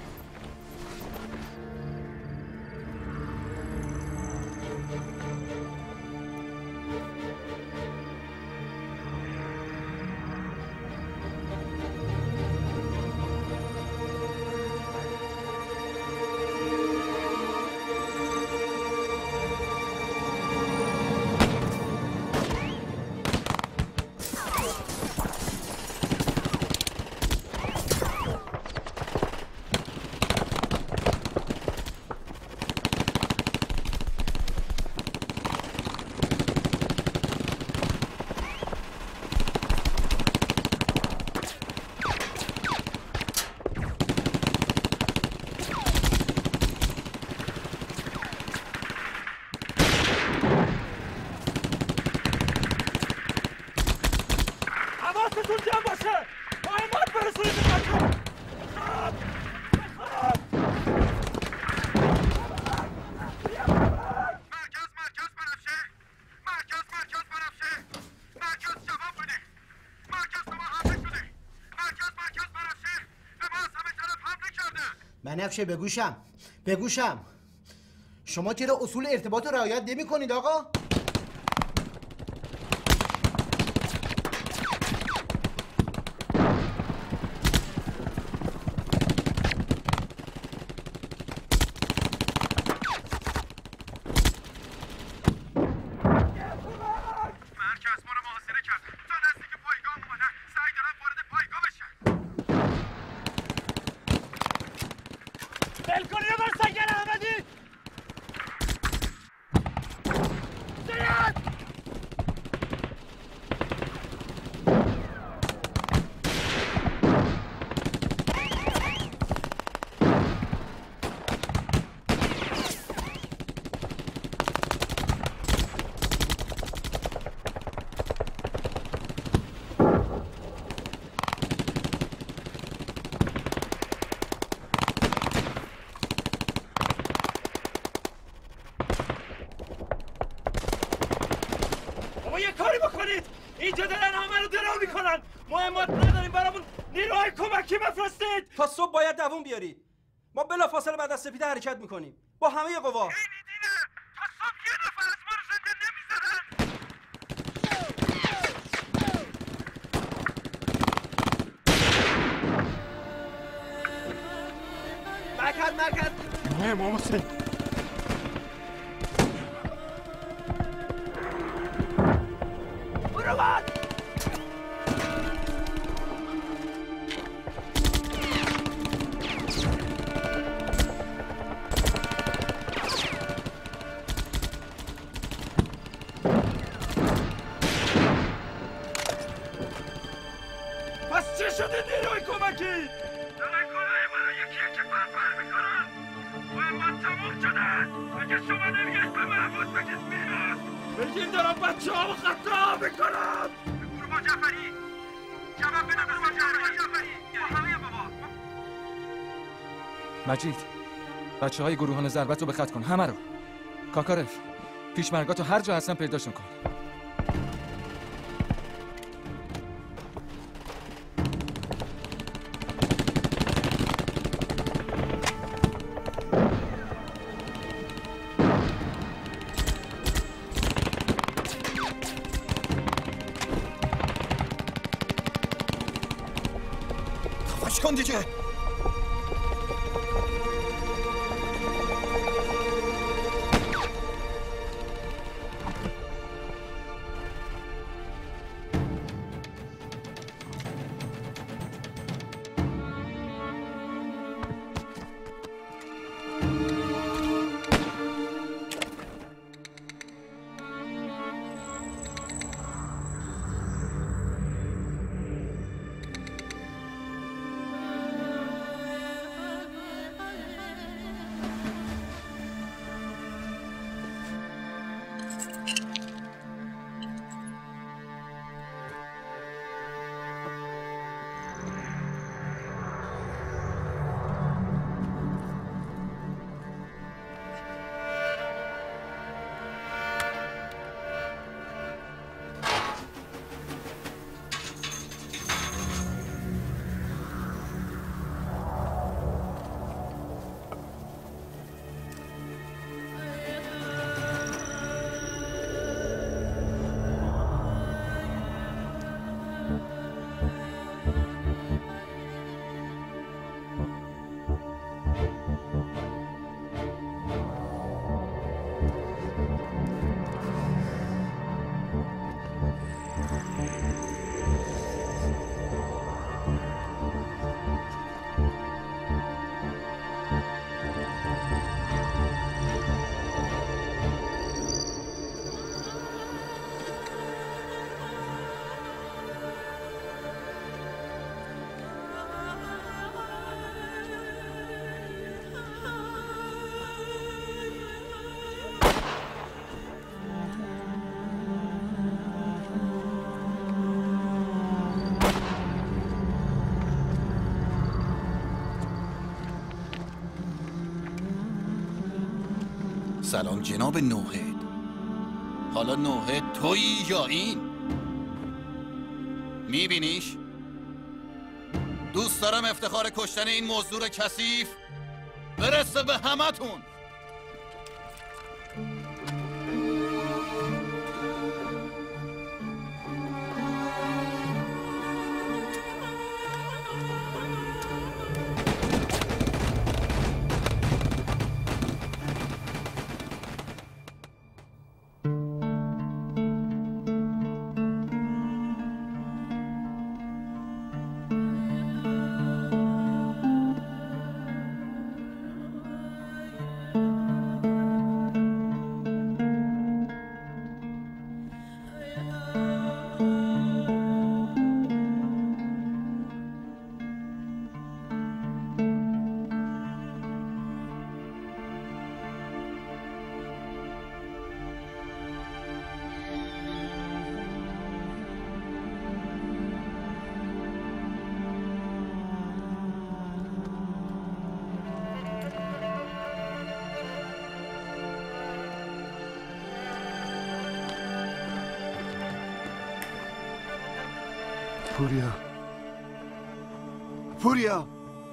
بنفشه بگوشم بگوشم شما چرا اصول ارتباط رو رعایت نمی کنید آقا؟ اینجا دارن همه رو درو میکنن. مهمات نداریم برامون نیروهای کمکی بفرستید. تا صبح باید دووم بیاری. ما بلافاصله بعد از سپیده حرکت میکنیم با همه قوا. تا صبح یه نفر از ما رو زنده نمیذارن. مرکز مرکز نه امام حسین. برو باد. پس چه شده نیروی کمکی؟ دارن کلاه منو یکی یکی فرفر میکنن. مهمات تموم شده. اگه شما نمیگید به محمود بگید میاد. بگید دارم بچه ها خطا میکنم. گروه جعفری جواب بده گروه جعفری با همه بابا. مجید بچه های گروهان ضربت رو به خط کن همه رو. کاکارف پیشمرگاتو هر جا هستن پیداشون کن. خفش کن دیگه. سلام جناب نوحید. حالا نوحید تویی یا این؟ میبینیش؟ دوست دارم افتخار کشتن این مزدور کثیف برسه به همتون. پوریا پوریا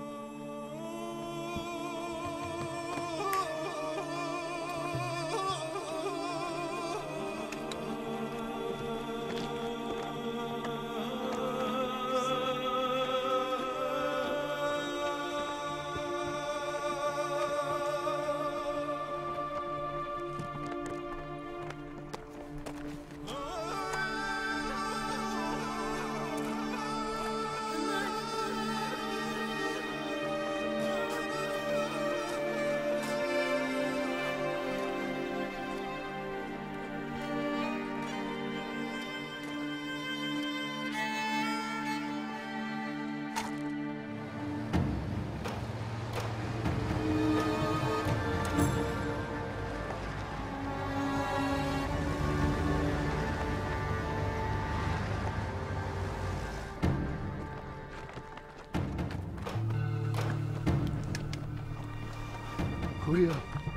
پوریا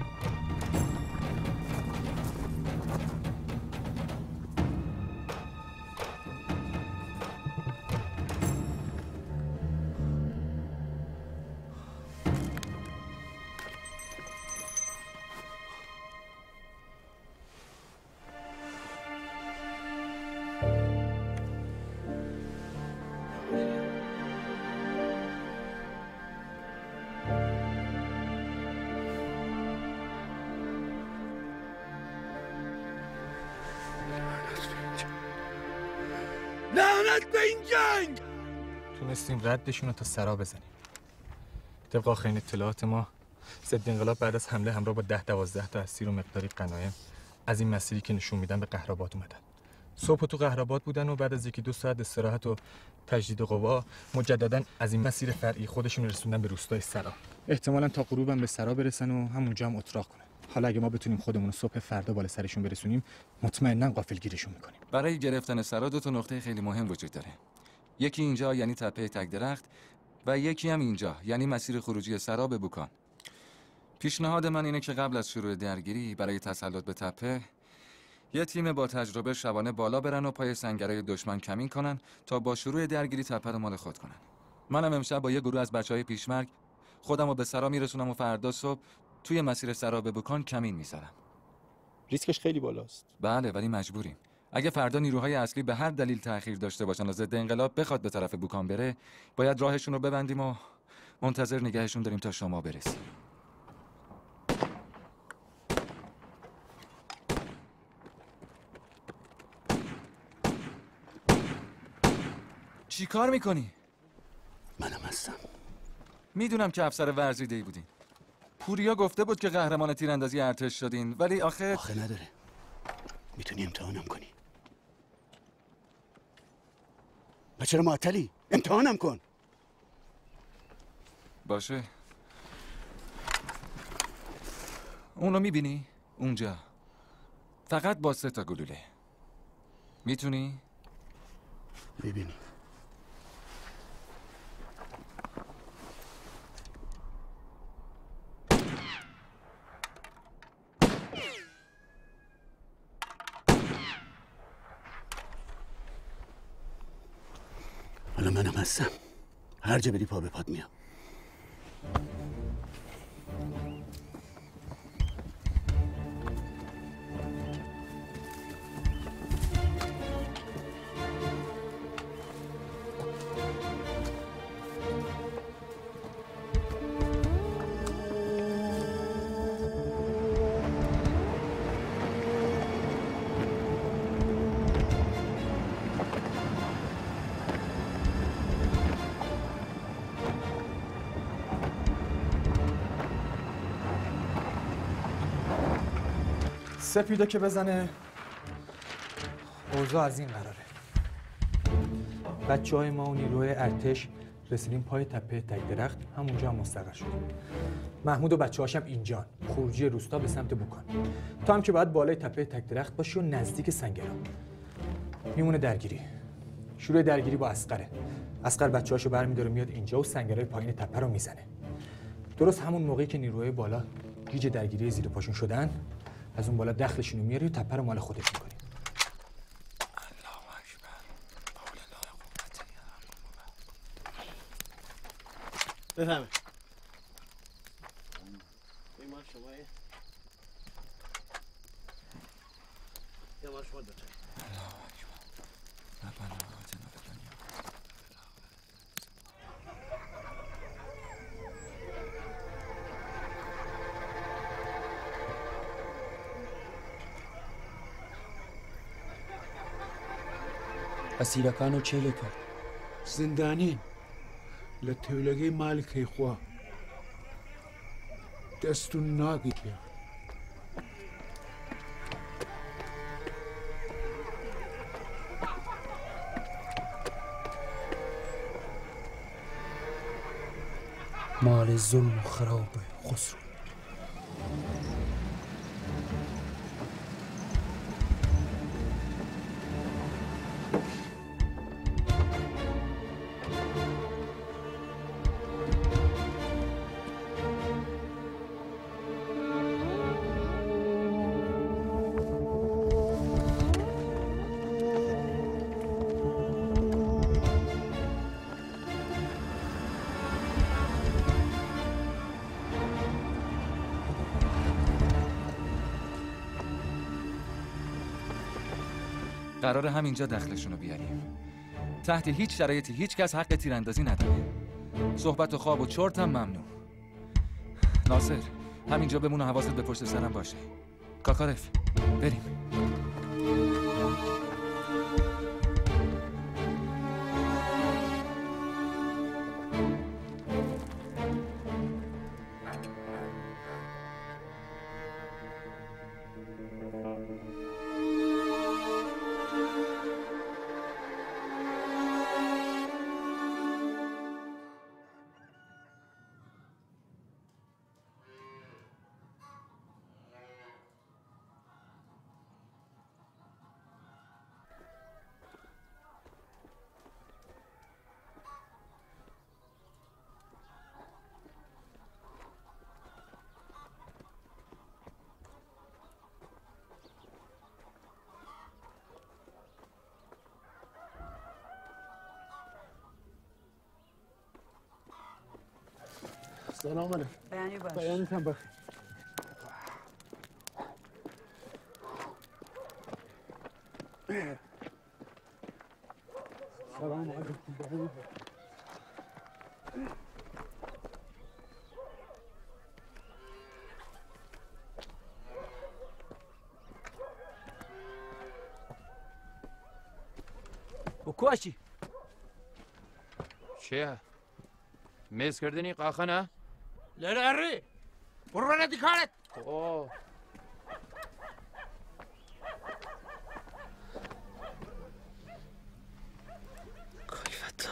لعنت به این جنگ! تونستیم ردشون رو تا سرا بزنیم. طبق آخرین اطلاعات ما ضد انقلاب بعد از حمله همراه با ده دوازده تا اسیر و مقداری غنایم از این مسیری که نشون میدن به قهرآباد اومدن. صبح تو قهرآباد بودن و بعد از یکی دو ساعت استراحت و تجدید قوا مجددا از این مسیر فرعی خودشون رسوندن به روستای سرا. احتمالاً تا غروبم به سرا برسن و همونجا هم اتراق کنن. حالا اگه ما بتونیم خودمون رو صبح فردا بالا سرشون برسونیم مطمئنا غافلگیرشون میکنیم. برای گرفتن سرا دو تا نقطه خیلی مهم وجود داره. یکی اینجا یعنی تپه تک درخت و یکی هم اینجا یعنی مسیر خروجی سرا به بوکان. پیشنهاد من اینه که قبل از شروع درگیری برای تسلط به تپه یه تیم با تجربه شبانه بالا برن و پای سنگرهای دشمن کمین کنن تا با شروع درگیری تپه رو مال خود کنن. منم امشب با یه گروه از بچهای پیشمرگ خودم رو به سرا میرسونم و فردا صبح توی مسیر سرا به بوکان کمین میذارم. ریسکش خیلی بالاست. بله ولی مجبوریم. اگه فردا نیروهای اصلی به هر دلیل تأخیر داشته باشن و ضد انقلاب بخواد به طرف بوکان بره، باید راهشون رو ببندیم و منتظر نگهشون داریم تا شما برسید. چی کار میکنی؟ منم هستم. میدونم که افسر ورزیده‌ای بودین. پوریا گفته بود که قهرمان تیراندازی ارتش شدین ولی آخه آخه نداره. میتونی امتحانم کنی. و چرا معطلی؟ امتحانم کن. باشه. اونو میبینی؟ اونجا. فقط با سه تا گلوله. میتونی؟ میبینی. حالا منم هستم، هر جا بری پا به پات میام. سپیده که بزنه اوضاع از این قراره. بچه های ما و نیروی ارتش رسیدیم پای تپه تک درخت، همونجا هم مستقر شدیم. محمود و بچه هاشم اینجان، خروجی روستا به سمت بوکان. تو هم که باید بالای تپه تک درخت باشی و نزدیک سنگران. میمونه درگیری. شروع درگیری با اسقره. اسقر بچه هاشو برمی‌داره میاد اینجا و سنگرای پایین تپه رو میزنه. درست همون موقعی که نیروهای بالا گیج درگیری زیر پاشون شدن، از اون بالا دخلشون رو میاری و تپه رو مال خودت میکنی. بفهمه این مال شماه یا مال شما دوتایی. اسیرەکان و چێ لێ کرد؟ زندانین لە تێولەگەی مالکەی خوا دەست و ناگی پێ. مال ظلم و خرابه خسرو. قرار همینجا دخلشون رو بیاریم. تحت هیچ شرایطی هیچ کس حق تیراندازی نداره. صحبت و خواب و چرت هم ممنوع. ناصر همینجا بمون و حواست به پشت سرم باشه. کاکارف بریم. سلام علیکم. بیانی باش. بیانت هم بخیر. سلام علیکم. بکوشی چیه؟ میز کردنی قاخنه؟ لراری برو برو ندی کارت. اوه کلیفتا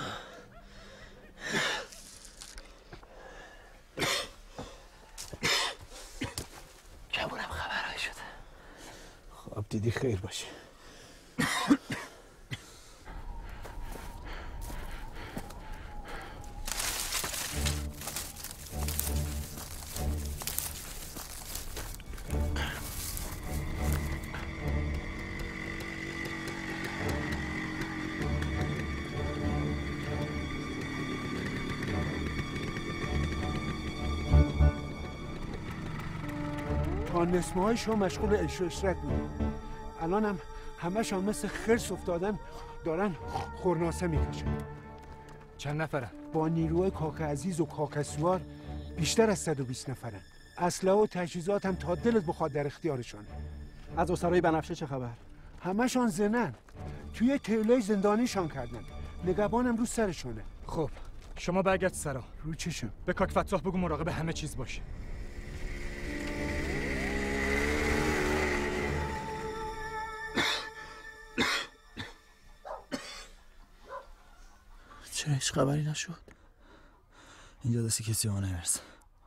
کمونم خبرهای شده. خواب دیدی خیر باشه. خان نسمه های شما مشغول عیش و عشرت بود. الان هم همشان مثل خرس افتادن دارن خورناسه میکشن. چند نفرن؟ با نیروهای کاک عزیز و کاک سوار بیشتر از صد و بیست نفرن. اسلحه و تجهیزات هم تا دلت بخواد در اختیارشان. از اسرای بنفشه چه خبر؟ همشان زنن. توی تیلای زندانیشان کردن. نگهبانم رو سرشونه. خب شما برگرد سرا. رو چشم؟ به کاک فتاح بگو مراقب همه چیز باشه. چرا هیچ خبری نشد؟ اینجا دستی کسی ها نمیرسه.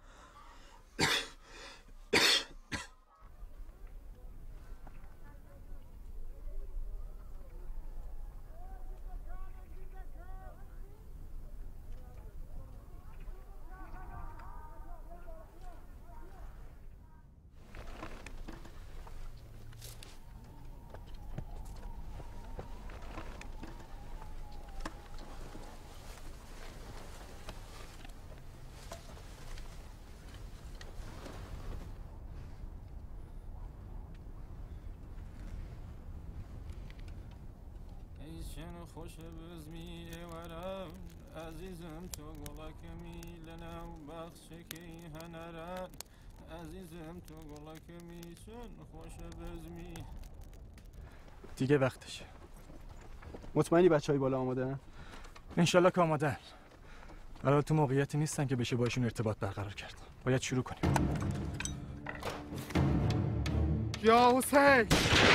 خوش بزمی ورم عزیزم تو گلکمی لنو بخش کی هنرم عزیزم تو گلکمی چون خوش بزمی. دیگه وقتشه. مطمئنی بچهای بالا آماده؟ انشالله که آمادن. الان تو موقعیتی نیستن که بشه باشون ارتباط برقرار کرد. باید شروع کنیم. یا حسین!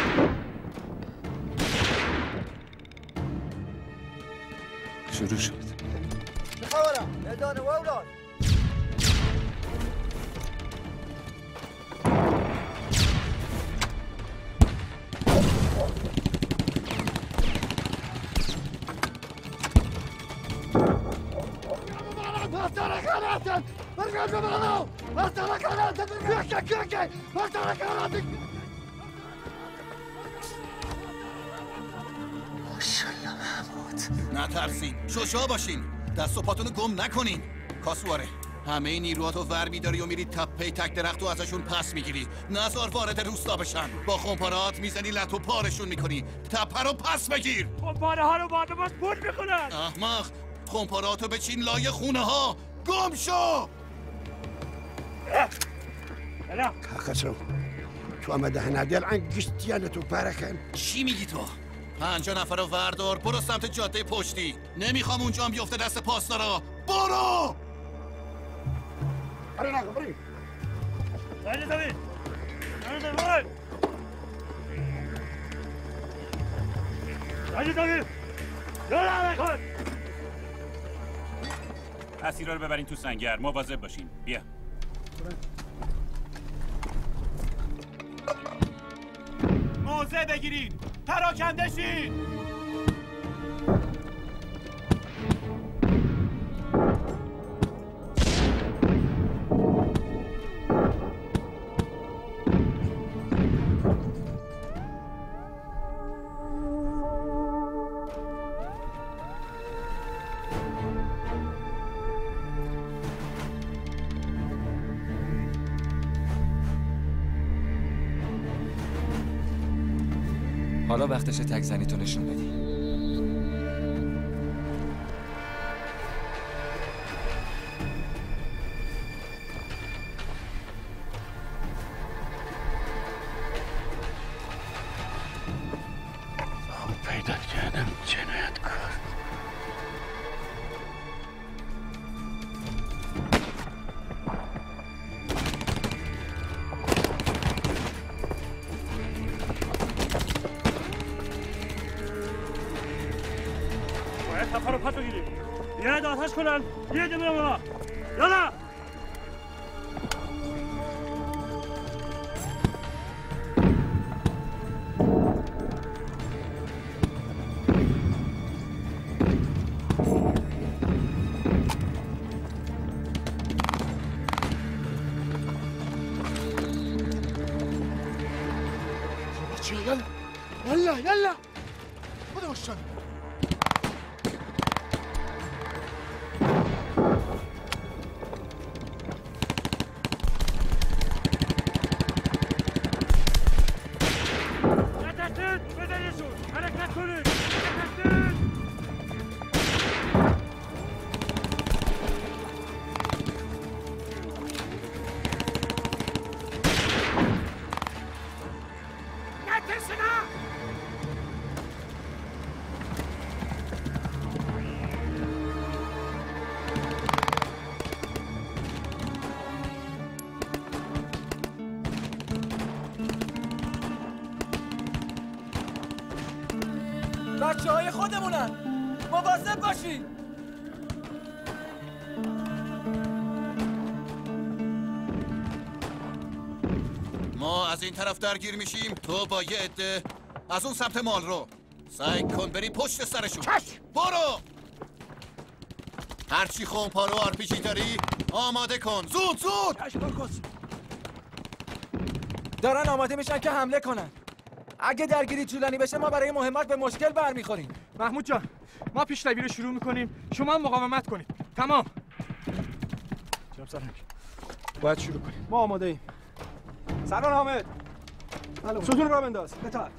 شروع شد. چه خبره؟ میدان و اولاد. نترسین، شجاع باشین، دست و پاتونو گم نکنین. کاسواره، همه این نیروهاتو ور میداری و میری تپه تک درخت و ازشون پس میگیری. نزار وارد روستا بشن. با خمپارات میزنی لط و پارشون میکنی. تپه رو پس بگیر. خمپاره ها رو بعد باز پول میکنن. احمق، خمپاراتو بچین لای خونه ها. گم شو. کاکسو تو آمده هنده الان گشتیان تو برکن. چی میگی تو؟ پنجا نفر رو وردار، برو سمت جاده پشتی. نمیخوام اونجا هم بیفته دست پاسدارا. برو! برو نگو برو. زنی زمین. زنی زمین. زنی زمین. یالا نکن. اسیرا رو ببرین تو سنگر، مواظب باشین. بیا. موضع بگیرید. پراکنده شید. حالا وقتشه تک زنی تو نشون بدی. خب پیدا کردم جنایتکار. تپه رو پس بگیریم. بیاید آتش کنن. بیاید برم اونا. یالا. يلا يلا يلا خذوا الشن. بچه های خودمونن. مواظب باشی. ما از این طرف درگیر میشیم، تو با یه عده از اون سمت مال رو سعی کن بری پشت سرشون. چشم. برو. هرچی خونپارو و آرپیجی داری آماده کن. زود زود. دارن آماده میشن که حمله کنن. اگه درگیری طولانی بشه ما برای مهمات به مشکل برمیخوریم. محمود جان، ما پیشروی رو شروع میکنیم، شما هم مقاومت کنید. تمام. جناب سرهنگ، باید شروع کنیم. ما آماده ایم. سران حامد، ستون را بنداز. بتر.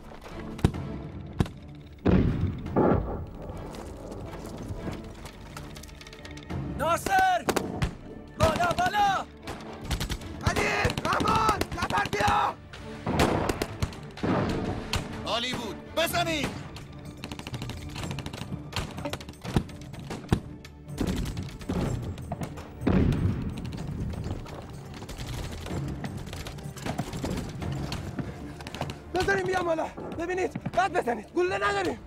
ناصر! بالا بالا! علی! رحمان! جعفر بیا! عالی بود. بزنید! بذاریم بیام بالا. ببینید بعد بزنید. گلوله نداریم.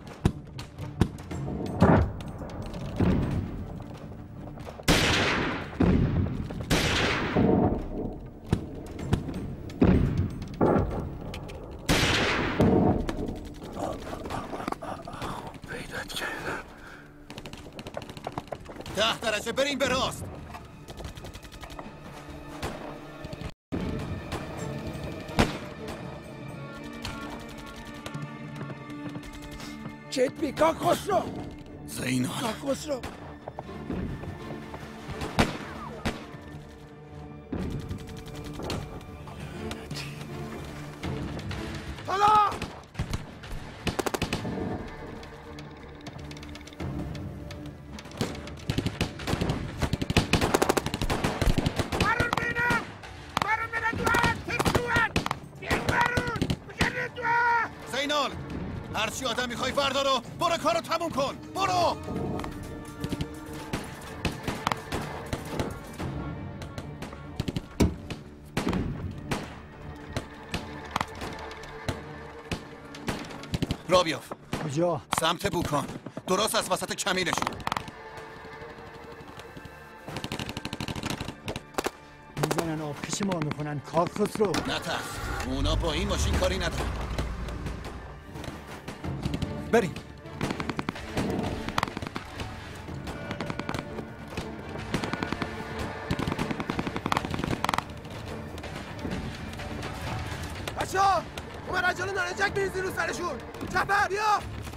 پیدات کردم. ده درجه بریم به راست. چت بی کاک خسرو. زینال. کاک خسرو. حالا زینال، هرچی آدم میخوای بردارو، برو کارو تموم کن. برو. را بیاف. کجا؟ سمت بوکان، درست از وسط کمینشون. میزنن آبکش ما میکنن. کاک خسرو نترس، اونا با این ماشین کاری ندارن. بریم. بچه ها اومد رجال نارنجک میریزی رو سرشون. جعفر بیا.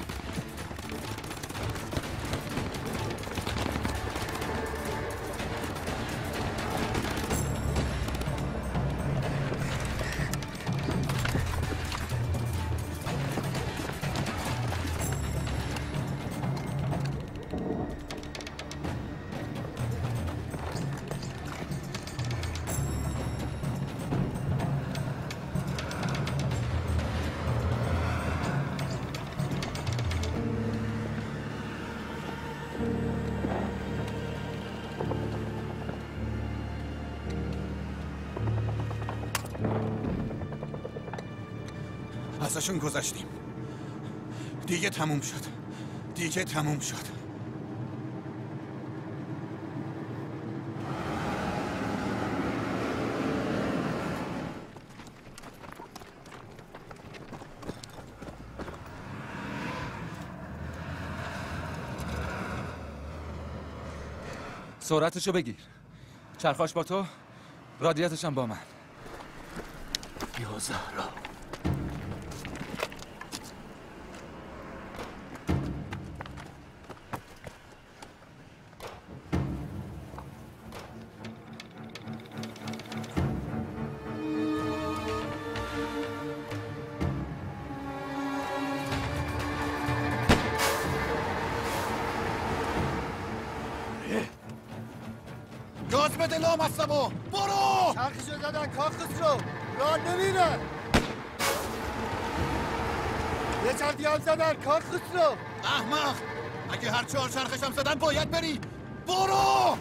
ازشون گذشتیم. دیگه تموم شد. دیگه تموم شد. سرعتشو بگیر. چرخاش با تو، رادیاتش هم با من. یا زهرا. گاز بده لامصبو. برو. چرخشو زدن کاک خسرو. راه نمیره. یه چرخی هم زدن کاک خسرو. احمق، اگه هر چهار چرخش هم زدن باید بری. برو.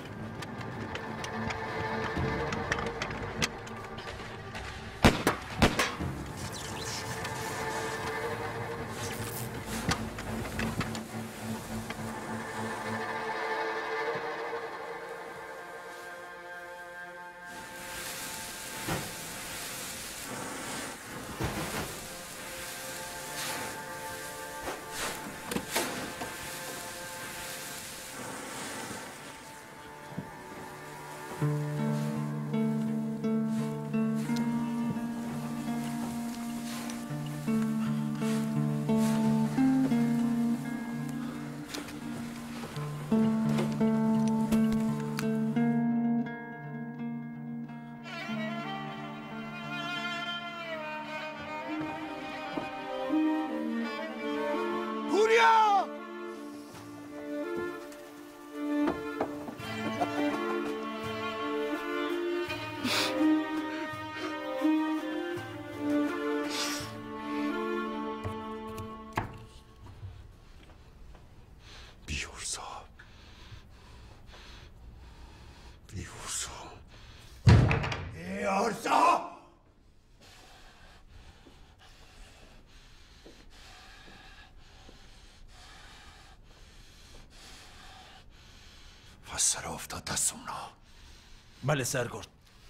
محاصره افتاد دست اونا. بله سرگرد.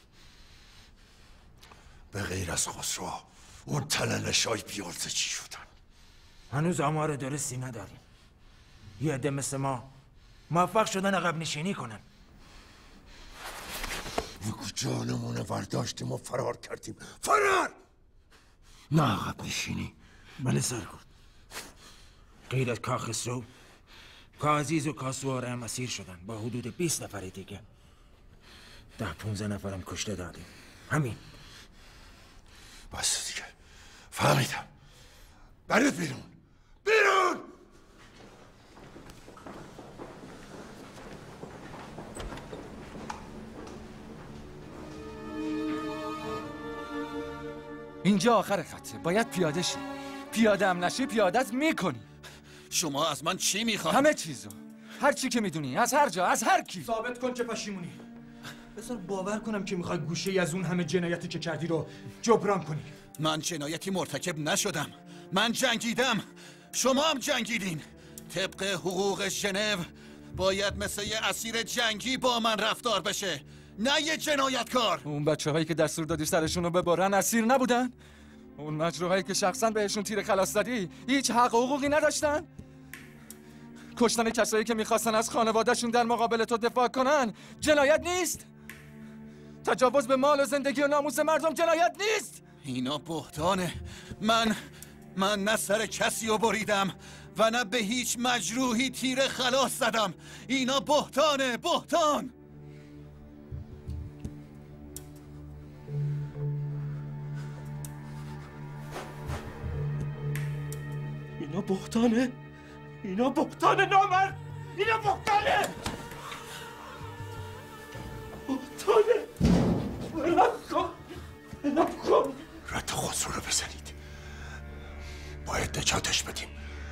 به غیر از خسرو اون تلنشای بیارزه چی شدن؟ هنوز آمار درستی نداریم. یه عده مثل ما موفق شدن عقب نشینی کنن. بگو جانمونه ورداشتیم و فرار کردیم. فرار! نه عقب نشینی. بله سرگرد. غیر از کا خسرو، کا عزیز و کا سواره هم اسیر شدن با حدود بیست نفر دیگه. ده پونزه نفرم کشته دادیم. همین. بس دیگه. فهمیدم. برید بیرون. بیرون! اینجا آخر خطه. باید پیاده شی. پیاده هم نشی پیادت میکنی. شما از من چی میخوای؟ همه چیزو. هر چی که میدونی. از هر جا. از هر کی. ثابت کن که پشیمونی. بذار باور کنم که میخوای گوشه از اون همه جنایتی که کردی رو جبران کنی. من جنایتی مرتکب نشدم. من جنگیدم. شما هم جنگیدین. طبق حقوق ژنو باید مثل یه اسیر جنگی با من رفتار بشه، نه یه جنایتکار. اون بچه هایی که دستور دادی سرشون رو ببرن اسیر نبودن؟ اون مجروحایی که شخصا بهشون تیر خلاص دادی هیچ حق و حقوقی نداشتن؟ کشتن کسایی که میخواستن از خانوادهشون در مقابل تو دفاع کنن جنایت نیست؟ تجاوز به مال و زندگی و ناموس مردم جنایت نیست؟ اینا بهتانه. من من نه سر کسی رو بریدم و نه به هیچ مجروحی تیر خلاص زدم. اینا بهتانه. بهتان. اینا بهتانه. اینا بهتانه نامرد. اینا بهتانه. بهتانه. بلند کن. بلند کن. رد خسرو رو بزنید. باید نجاتش بدیم.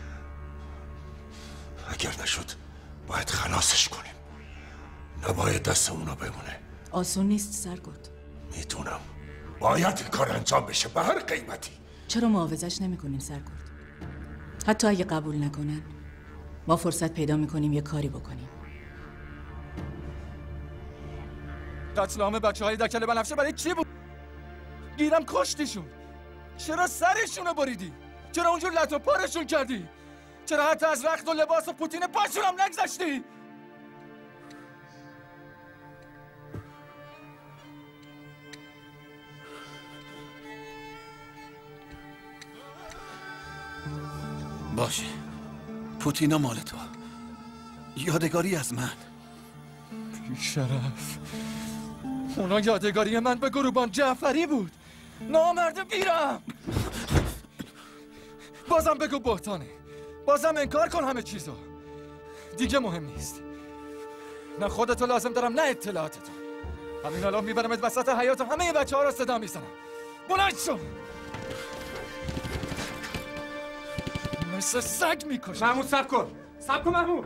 اگر نشد باید خلاصش کنیم. نباید دست اونا بمونه. آسون نیست سرگرد. میدونم. باید این کار انجام بشه به هر قیمتی. چرا معاوضش نمی‌کنین سرگرد؟ حتی اگه قبول نکنن ما فرصت پیدا میکنیم یه کاری بکنیم. قتل عام بچه های دکل بنفشه برای چی بود؟ گیرم کشتیشون. چرا سرشون رو بریدی؟ چرا اونجور لط و پارشون کردی؟ چرا حتی از رخت و لباس و پوتین پاشون هم نگذاشتی؟ باشه. پوتینا مال تو. یادگاری از من. بی شرف. اونا یادگاری من به گروبان جعفری بود. نامرد بیرم. بازم بگو بهتانه. بازم انکار کن همه چیزو. دیگه مهم نیست. نه خودتو لازم دارم نه اطلاعاتتو. همین الان میبرمت وسط حیاط و همه بچه ها رو صدا میزنم. بلند شو. مثل سگ میکشم. محمود صبر کن. صبر کن محمود.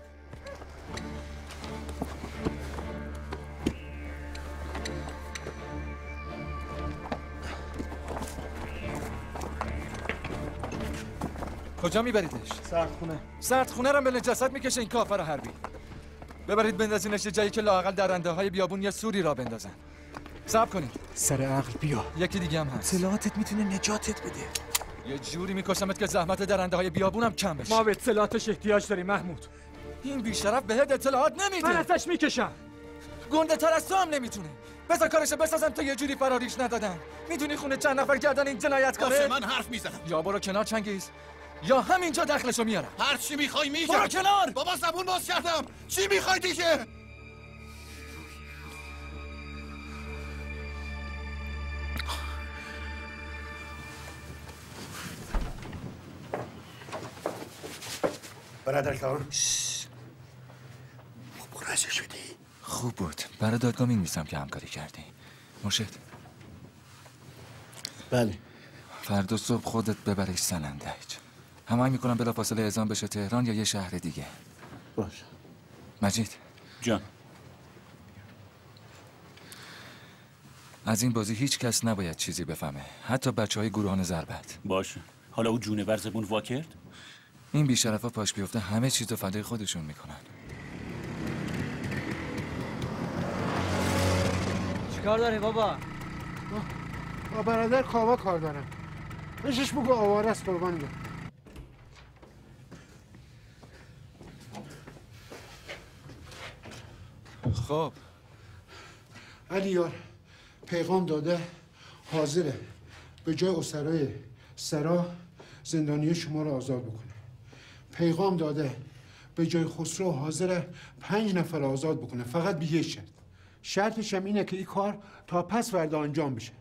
کجا میبریدش؟ سردخونه. سردخونه رو به نجاست میکشه این کافر حربی. ببرید بندازینش یه جایی که لااقل درنده های بیابون یه سوری را بندازن. صبر کنید. سر عقل بیا. یکی دیگه هم هست. اطلاعاتت میتونه نجاتت بده. یه جوری میکشمت که زحمت درنده های بیابون هم کم بشه. ما به اطلاعاتش احتیاج داریم محمود. این بیشرف بهت اطلاعات نمیده. من ازش میکشم. گنده تر از تو هم نمیتونه. بذار کارشو بسازم تا یه جوری فراریش ندادن. میدونی خونه چند نفر گردن این جنایتکاره؟ من حرف میزنم. یا برو کنار چنگیز یا همینجا دخلشو میارم. هر چی میخوای میگم. برو کنار. بابا زبون باز کردم. چی میخوای دیگه؟ برادر تاون مبارزه شدی؟ خوب بود. برای دادگاه می‌نویسم که همکاری کردی. مرشد. بله. فردا صبح خودت ببرش سنندج. همه میکنم بلافاصله اعزام بشه تهران یا یه شهر دیگه. باشه. مجید. جان. از این بازی هیچ کس نباید چیزی بفهمه. حتی بچه های گروهان ضربت. باشه. حالا او جونور زبون وا کرد؟ این بیشرفا پاش بیفته همه چیز رو فدای خودشون میکنن. چیکار داری بابا؟ با برادر کاوا کار دارم. بشش بگو آواره است قربان گه. خب علیار پیغام داده حاضره به جای اسرای سرا زندانی شما رو آزاد بکنه. پیغام داده به جای خسرو حاضره پنج نفر آزاد بکنه، فقط به یه شرط. شرطش هم اینه که این کار تا پس فردا انجام بشه.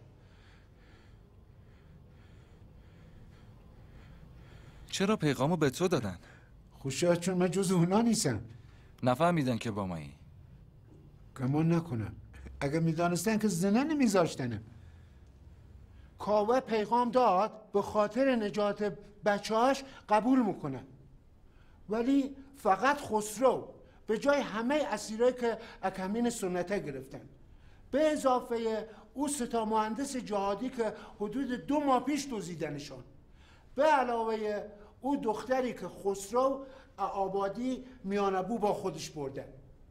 چرا پیغامو به تو دادن؟ خوشحال چون من جز اونا نیستم. نفهمیدن که با مایی؟ گمان نکنم. اگه میدانستن که زنه نمیذاشتنم. کاوه پیغام داد به خاطر نجات بچه‌هاش قبول میکنه، ولی فقط خسرو به جای همه اسیرایی که اکمین سنته گرفتن، به اضافه او ستا مهندس جهادی که حدود دو ماه پیش دزدیدنشان، به علاوه او دختری که خسرو آبادی میانبو با خودش برده.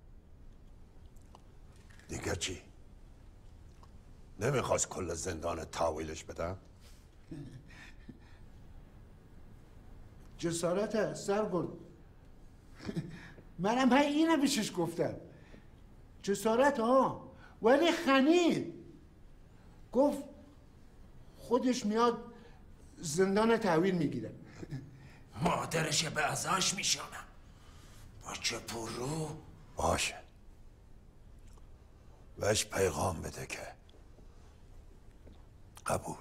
دیگه چی؟ نمیخواست کل زندان تحویلش بدم؟ جسارت سرگرد. منم های اینه بهشش گفتم. جسارت ها، ولی خنید. گفت خودش میاد زندان تحویل میگیره. مادرش به ازاش میشانم. بچه پررو. باشه. بهش پیغام بده که قبول.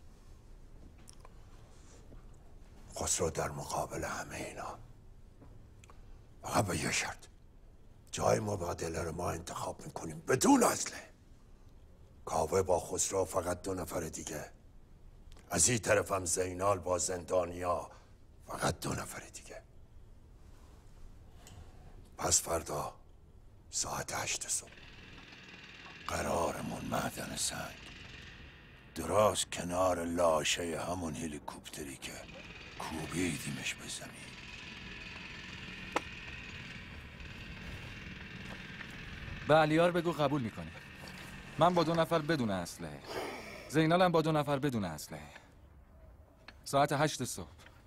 خسرو در مقابل همه اینا فقط به یه شرط، جای مبادله رو ما انتخاب میکنیم بدون اسلحه. کاوه با خسرو فقط دو نفر دیگه، از این طرف هم زینال با زندانیا فقط دو نفر دیگه. پس فردا ساعت هشت صبح قرارمون معدن سنگ، درست کنار لاشه همون هلیکوپتری که کوبیدیمش به زمین. به علیار بگو قبول میکنه. من با دو نفر بدون اسلحه، زینالم با دو نفر بدون اسلحه. ساعت هشت صبح.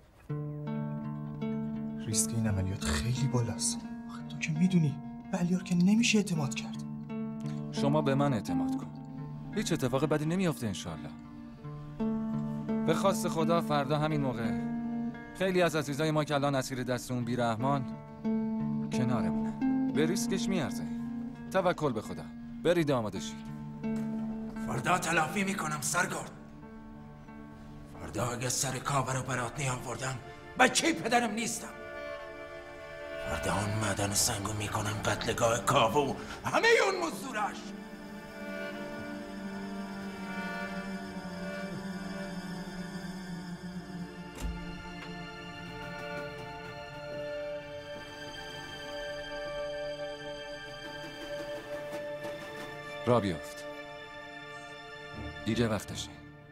ریسک این عملیات خیلی بالاست. آخه تو که میدونی به علیار که نمیشه اعتماد کرد. شما به من اعتماد کن. هیچ اتفاق بدی نمیافته انشالله. به خواست خدا فردا همین موقع خیلی از عزیزای ما که الان اسیر دست اون بیرحمان کنارمونن. به ریسکش میارزه. توکل به خدا. برید آماده شید. فردا تلافی میکنم سرگرد. فردا اگه سر کاوه رو برات نیاوردم بچه پدرم نیستم. فردا اون معدن سنگو میکنم قتلگاه کاوه و همه اون مزدورش. را بیافت. دیگه وقتشه.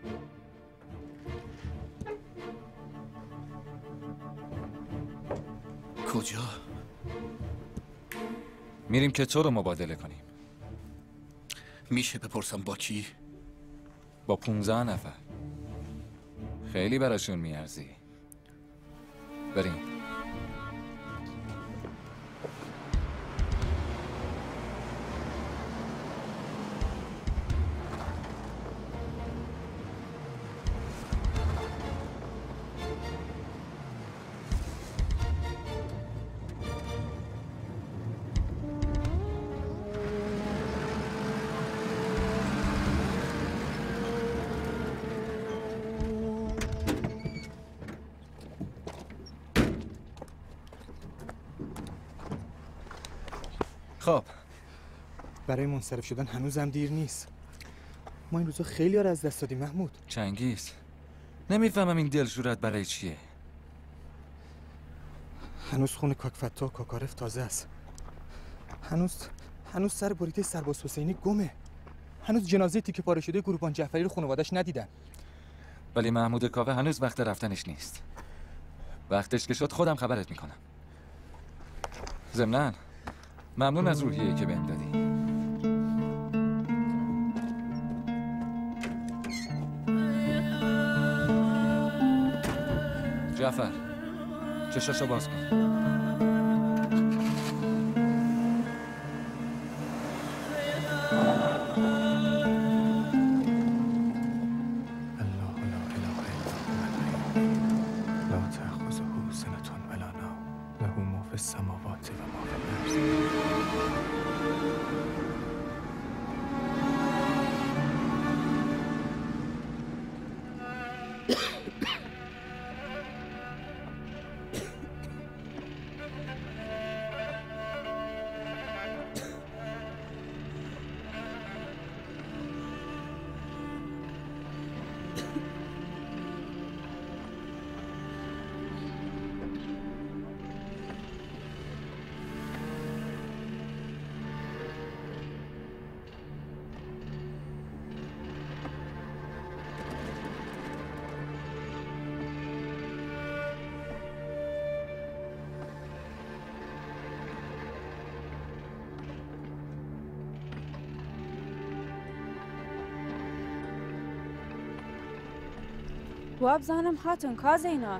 کجا؟ میریم که تو رو مبادله کنیم. میشه بپرسم با کی؟ با پونزده نفر. خیلی براشون میارزی. بریم. خب برای منصرف شدن هنوزم دیر نیست. ما این روزا خیلی ها رو از دست دادیم محمود. چنگیز نمیفهمم این دلشورت برای چیه. هنوز خون کاکفتا و کاکارف تازه است. هنوز هنوز سر بریده سرباز حسینی گمه. هنوز جنازه تیکه پاره شده گروبان جعفری رو خانواده‌اش ندیدن. ولی محمود کاوه هنوز وقت رفتنش نیست. وقتش که شد خودم خبرت میکنم. ضمناً ممنون از روحیه‌ای که بهم دادی. جعفر چشاشو باز کن. السماوات و ما فی الارض. وابزانم خاتون کا زینار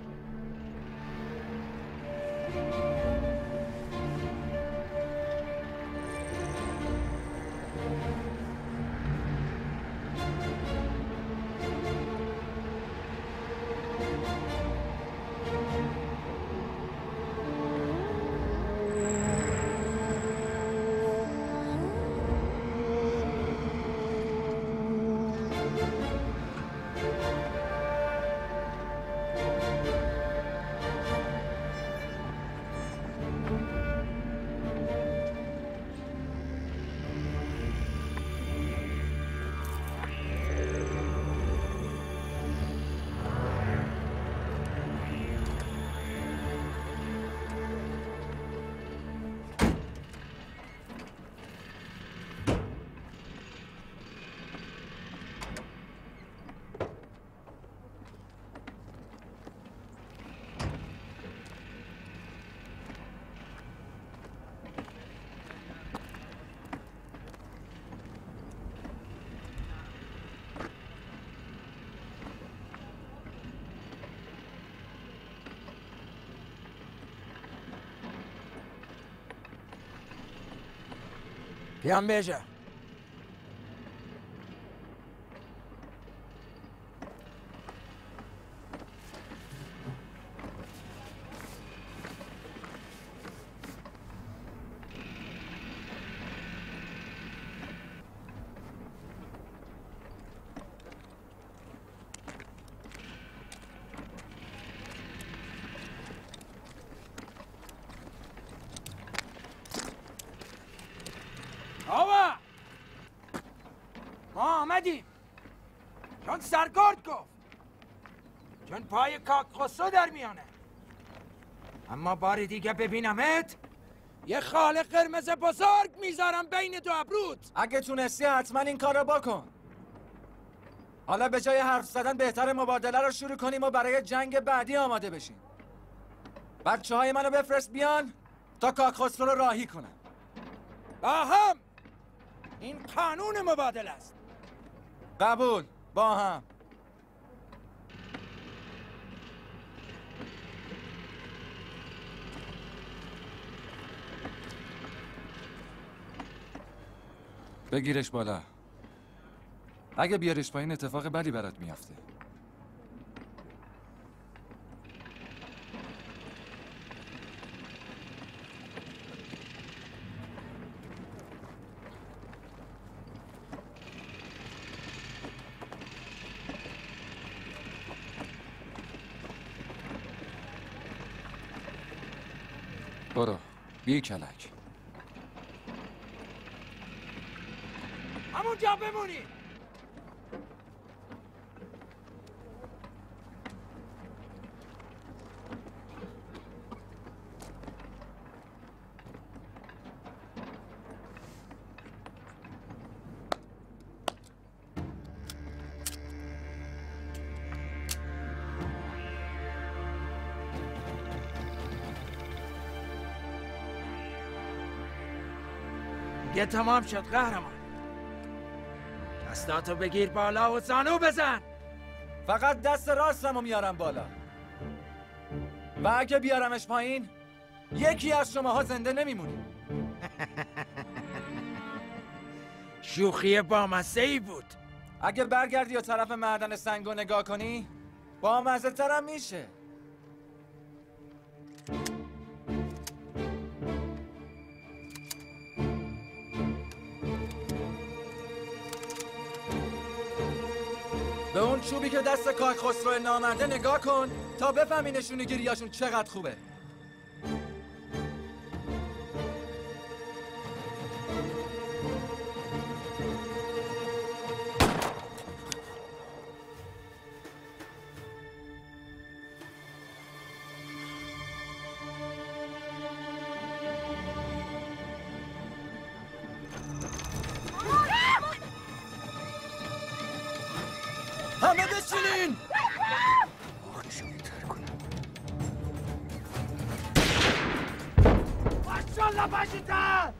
بیام بیجه چون سرکارد گفت چون پای کاک خسرو در میانه اما بار دیگه ببینمت یه خال قرمز بزرگ میذارم بین دو ابروت. اگه تونستی حتما این کار رو بکن. حالا به جای حرف زدن بهتر مبادله رو شروع کنیم و برای جنگ بعدی آماده بشیم. بچه های منو بفرست بیان تا کاک خسرو رو راهی کنن. با هم این قانون مبادله است. قبول. با هم. بگیرش بالا. اگه بیارش پایین اتفاق بدی برات میافته. برو بی کلک. همونجا بمونی. دیگه تمام شد قهرمان. دستاتو بگیر بالا و زانو بزن. فقط دست راستمو میارم بالا. و اگه بیارمش پایین یکی از شماها زنده نمیمونی. شوخی بامزه ای بود. اگه برگردی و طرف معدن سنگو نگاه کنی بامزه ترم میشه. به اون چوبی که دست کاک خسرو نامرده نگاه کن تا بفهمی نشونه گیریاشون چقدر خوبه. همه بشینین! ماشالله باشیدن!